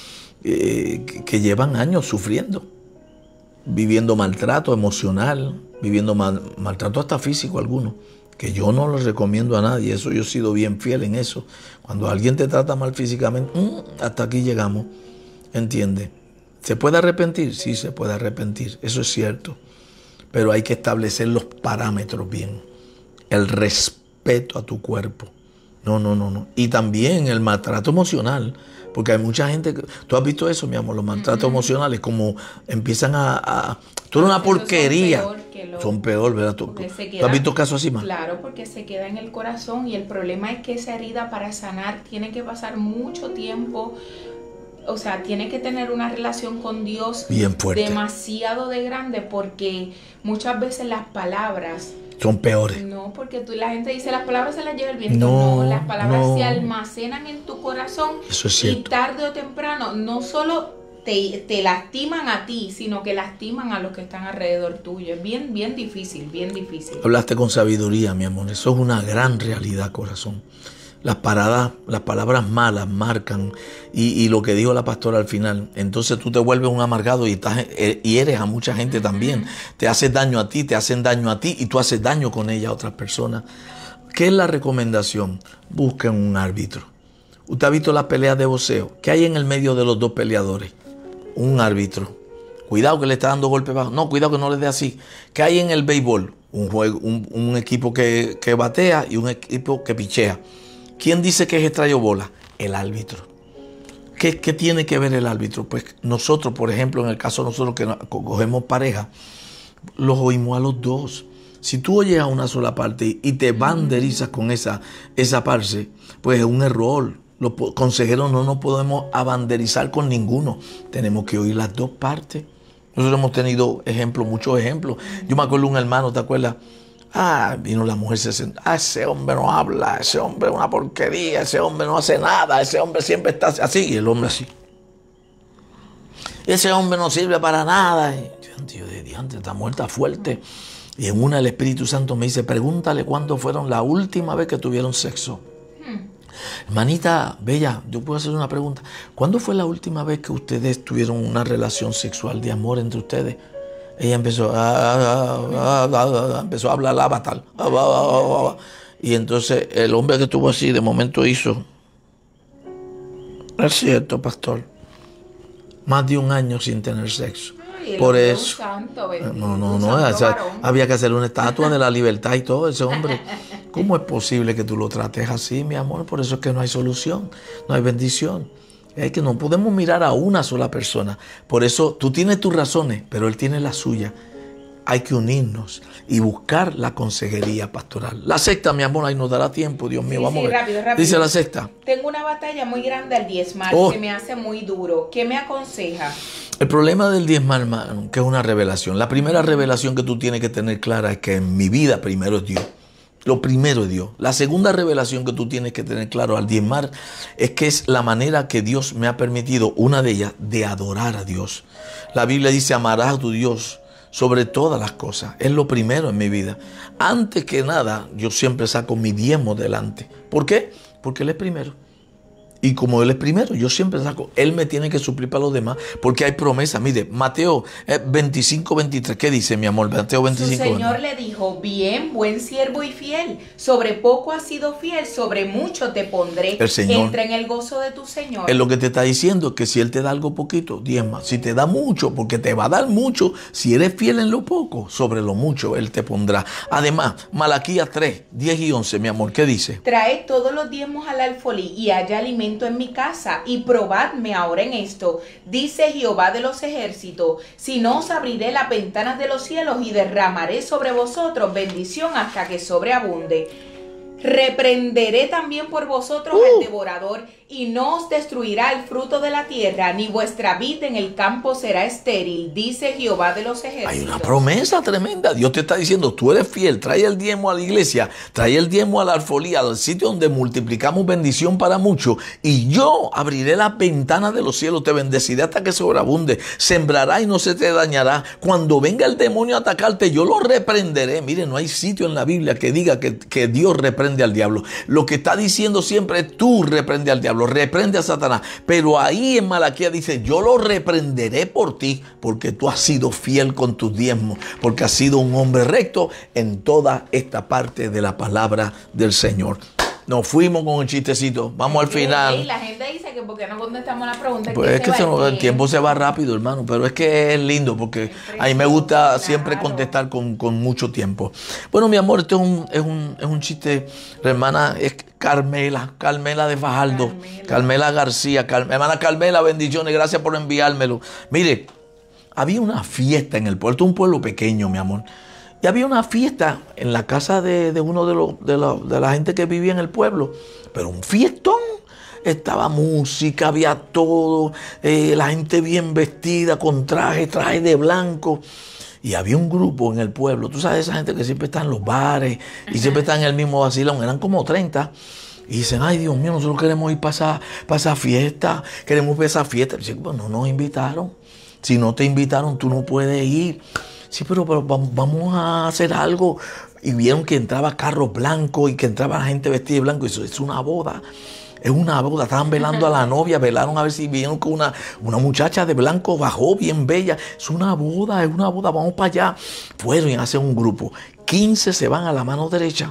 que llevan años sufriendo, viviendo maltrato emocional, viviendo maltrato hasta físico algunos, que yo no los recomiendo a nadie. Eso yo he sido bien fiel en eso. Cuando alguien te trata mal físicamente, hasta aquí llegamos, ¿entiendes? ¿Se puede arrepentir? Sí, se puede arrepentir, eso es cierto. Pero hay que establecer los parámetros bien. El respeto a tu cuerpo. No. Y también el maltrato emocional. Porque hay mucha gente... ¿Tú has visto eso, mi amor? Los maltratos emocionales, como empiezan tú eres una porquería. Son peor, ¿verdad? ¿Tú has visto casos así más? Claro, porque se queda en el corazón. Y el problema es que esa herida para sanar tiene que pasar mucho tiempo. O sea, tiene que tener una relación con Dios bien fuerte, demasiado de grande, porque muchas veces las palabras son peores. No, porque la gente dice las palabras se las lleva el viento. No, las palabras se almacenan en tu corazón. Eso es cierto. Y tarde o temprano no solo te lastiman a ti, sino que lastiman a los que están alrededor tuyo. Es bien difícil, bien difícil. Hablaste con sabiduría, mi amor. Eso es una gran realidad, corazón. Las palabras malas marcan y lo que dijo la pastora al final. Entonces tú te vuelves un amargado y eres a mucha gente también. Te haces daño a ti, te hacen daño a ti y tú haces daño con ella a otras personas. ¿Qué es la recomendación? Busquen un árbitro. Usted ha visto las peleas de boxeo. ¿Qué hay en el medio de los dos peleadores? Un árbitro. Cuidado que le está dando golpes bajos. No, cuidado que no le dé así. ¿Qué hay en el béisbol? Un equipo que batea y un equipo que pichea. ¿Quién dice que es strike o bola? El árbitro. ¿Qué tiene que ver el árbitro? Pues nosotros, por ejemplo, en el caso de nosotros que cogemos pareja, los oímos a los dos. Si tú oyes a una sola parte y te banderizas con esa parte, pues es un error. Los consejeros no nos podemos abanderizar con ninguno. Tenemos que oír las dos partes. Nosotros hemos tenido muchos ejemplos. Yo me acuerdo de un hermano, ¿te acuerdas? Vino la mujer, se sentó. Ese hombre no habla, ese hombre es una porquería, ese hombre no hace nada, ese hombre siempre está así. Y el hombre así. ese hombre no sirve para nada. Y yo de diante, esta muerta fuerte. Y en una el Espíritu Santo me dice, pregúntale cuándo fueron la última vez que tuvieron sexo. Hermanita bella, yo puedo hacer una pregunta. ¿Cuándo fue la última vez que ustedes tuvieron una relación sexual de amor entre ustedes? Ella empezó empezó a hablar avatar. Y entonces el hombre que estuvo así de momento hizo. Es cierto, pastor. Más de un año sin tener sexo. Ay, por eso. Santo, Había que hacer una estatua de la libertad y todo ese hombre. ¿Cómo es posible que tú lo trates así, mi amor? Por eso es que no hay solución, no hay bendición. Es que no podemos mirar a una sola persona. Por eso tú tienes tus razones, pero él tiene las suyas. Hay que unirnos y buscar la consejería pastoral. La sexta, mi amor, ahí nos dará tiempo, Dios mío. Vamos a ver. Rápido. Dice la sexta. Tengo una batalla muy grande al diezmar, que me hace muy duro. ¿Qué me aconseja? El problema del diezmar, hermano, que es una revelación. La primera revelación que tú tienes que tener clara es que en mi vida primero es Dios. Lo primero es Dios. La segunda revelación que tú tienes que tener claro al diezmar es que es la manera que Dios me ha permitido, una de ellas, de adorar a Dios. La Biblia dice, amarás a tu Dios sobre todas las cosas. Es lo primero en mi vida. Antes que nada, yo siempre saco mi diezmo delante. ¿Por qué? Porque Él es primero. Y como Él es primero, yo siempre saco. Él me tiene que suplir para los demás, porque hay promesa. Mire, Mateo 25, 23. ¿Qué dice, mi amor? Mateo 25. Su Señor le dijo, bien, buen siervo y fiel. Sobre poco has sido fiel, sobre mucho te pondré. El Señor, entra en el gozo de tu Señor. Es lo que te está diciendo, que si Él te da algo poquito, diezma. Si te da mucho, porque te va a dar mucho, si eres fiel en lo poco, sobre lo mucho Él te pondrá. Además, Malaquías 3, 10 y 11, mi amor, ¿qué dice? Trae todos los diezmos al alfolí y haya alimento en mi casa, y probadme ahora en esto, dice Jehová de los ejércitos, si no os abriré las ventanas de los cielos y derramaré sobre vosotros bendición hasta que sobreabunde. Reprenderé también por vosotros al devorador, y no os destruirá el fruto de la tierra, ni vuestra vid en el campo será estéril, dice Jehová de los ejércitos. Hay una promesa tremenda. Dios te está diciendo, tú eres fiel, trae el diezmo a la iglesia, trae el diezmo a la alfolía, al sitio donde multiplicamos bendición para muchos, y yo abriré las ventanas de los cielos, te bendeciré hasta que sobreabunde, sembrará y no se te dañará. Cuando venga el demonio a atacarte, yo lo reprenderé. Mire, no hay sitio en la Biblia que diga que Dios reprende al diablo. Lo que está diciendo siempre es, tú reprende al diablo, reprende a Satanás. Pero ahí en Malaquías dice, yo lo reprenderé por ti, porque tú has sido fiel con tus diezmos, porque has sido un hombre recto en toda esta parte de la palabra del Señor. Nos fuimos con el chistecito. Vamos al final. Y la gente dice que porque no contestamos la pregunta. Pues es que el tiempo se va rápido, hermano. Pero es que es lindo porque a mí me gusta siempre contestar con mucho tiempo. Bueno, mi amor, este es un chiste. La hermana es Carmela de Fajardo. Carmela García. Hermana Carmela, bendiciones. Gracias por enviármelo. Mire, había una fiesta en el pueblo. Un pueblo pequeño, mi amor. Y había una fiesta en la casa de uno de la gente que vivía en el pueblo. Pero un fiestón. Estaba música, había todo. La gente bien vestida, con traje de blanco. Y había un grupo en el pueblo. Tú sabes, esa gente que siempre está en los bares y siempre está en el mismo vacilón. Eran como 30. Y dicen, ay, Dios mío, nosotros queremos ir para esa fiesta. Queremos ver esa fiesta. Y dicen, pues no nos invitaron. Si no te invitaron, tú no puedes ir. Sí, pero vamos a hacer algo. Y vieron que entraba carros blancos y que entraba la gente vestida de blanco. Y eso es una boda. Es una boda. Estaban velando a la novia. Velaron a ver si vieron que una muchacha de blanco bajó bien bella. Es una boda. Vamos para allá. Fueron y hacen un grupo. 15 se van a la mano derecha.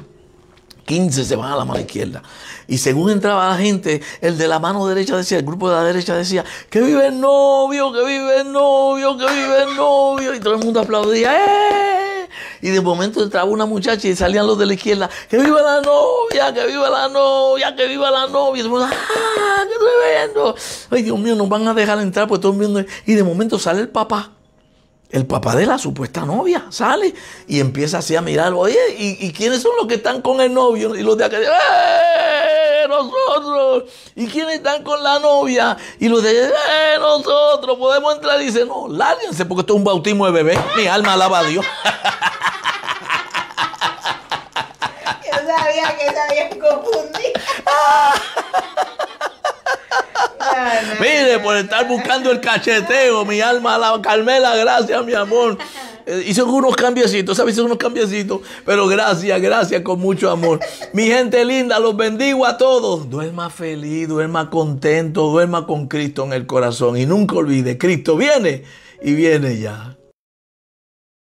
15 se van a la mano izquierda. Y según entraba la gente, el de la mano derecha decía, el grupo de la derecha decía, que vive el novio, que vive el novio, que vive el novio. Y todo el mundo aplaudía, ¡eh! Y de momento entraba una muchacha y salían los de la izquierda, que viva la novia, que viva la novia, que viva la novia. Y todo el mundo, ¡ah, qué tremendo! Ay, Dios mío, nos van a dejar entrar, pues todo el mundo. Y de momento sale el papá. El papá de la supuesta novia sale y empieza así a mirar, oye, ¿y quiénes son los que están con el novio? Y los de acá, ¡eh, nosotros! ¿Y quiénes están con la novia? Y los de, nosotros, podemos entrar. Y dice, no, lárguense porque esto es un bautismo de bebé. Mi alma alaba a Dios. Yo sabía que se habían confundido. Mire, Oye, por estar buscando el cacheteo, mi alma alaba. Carmela, gracias, mi amor. Hice unos cambiecitos, ¿sabes? Hice unos cambiecitos. Pero gracias, con mucho amor. Mi gente linda, los bendigo a todos. Duerma feliz, duerma contento, duerma con Cristo en el corazón. Y nunca olvide, Cristo viene y viene ya.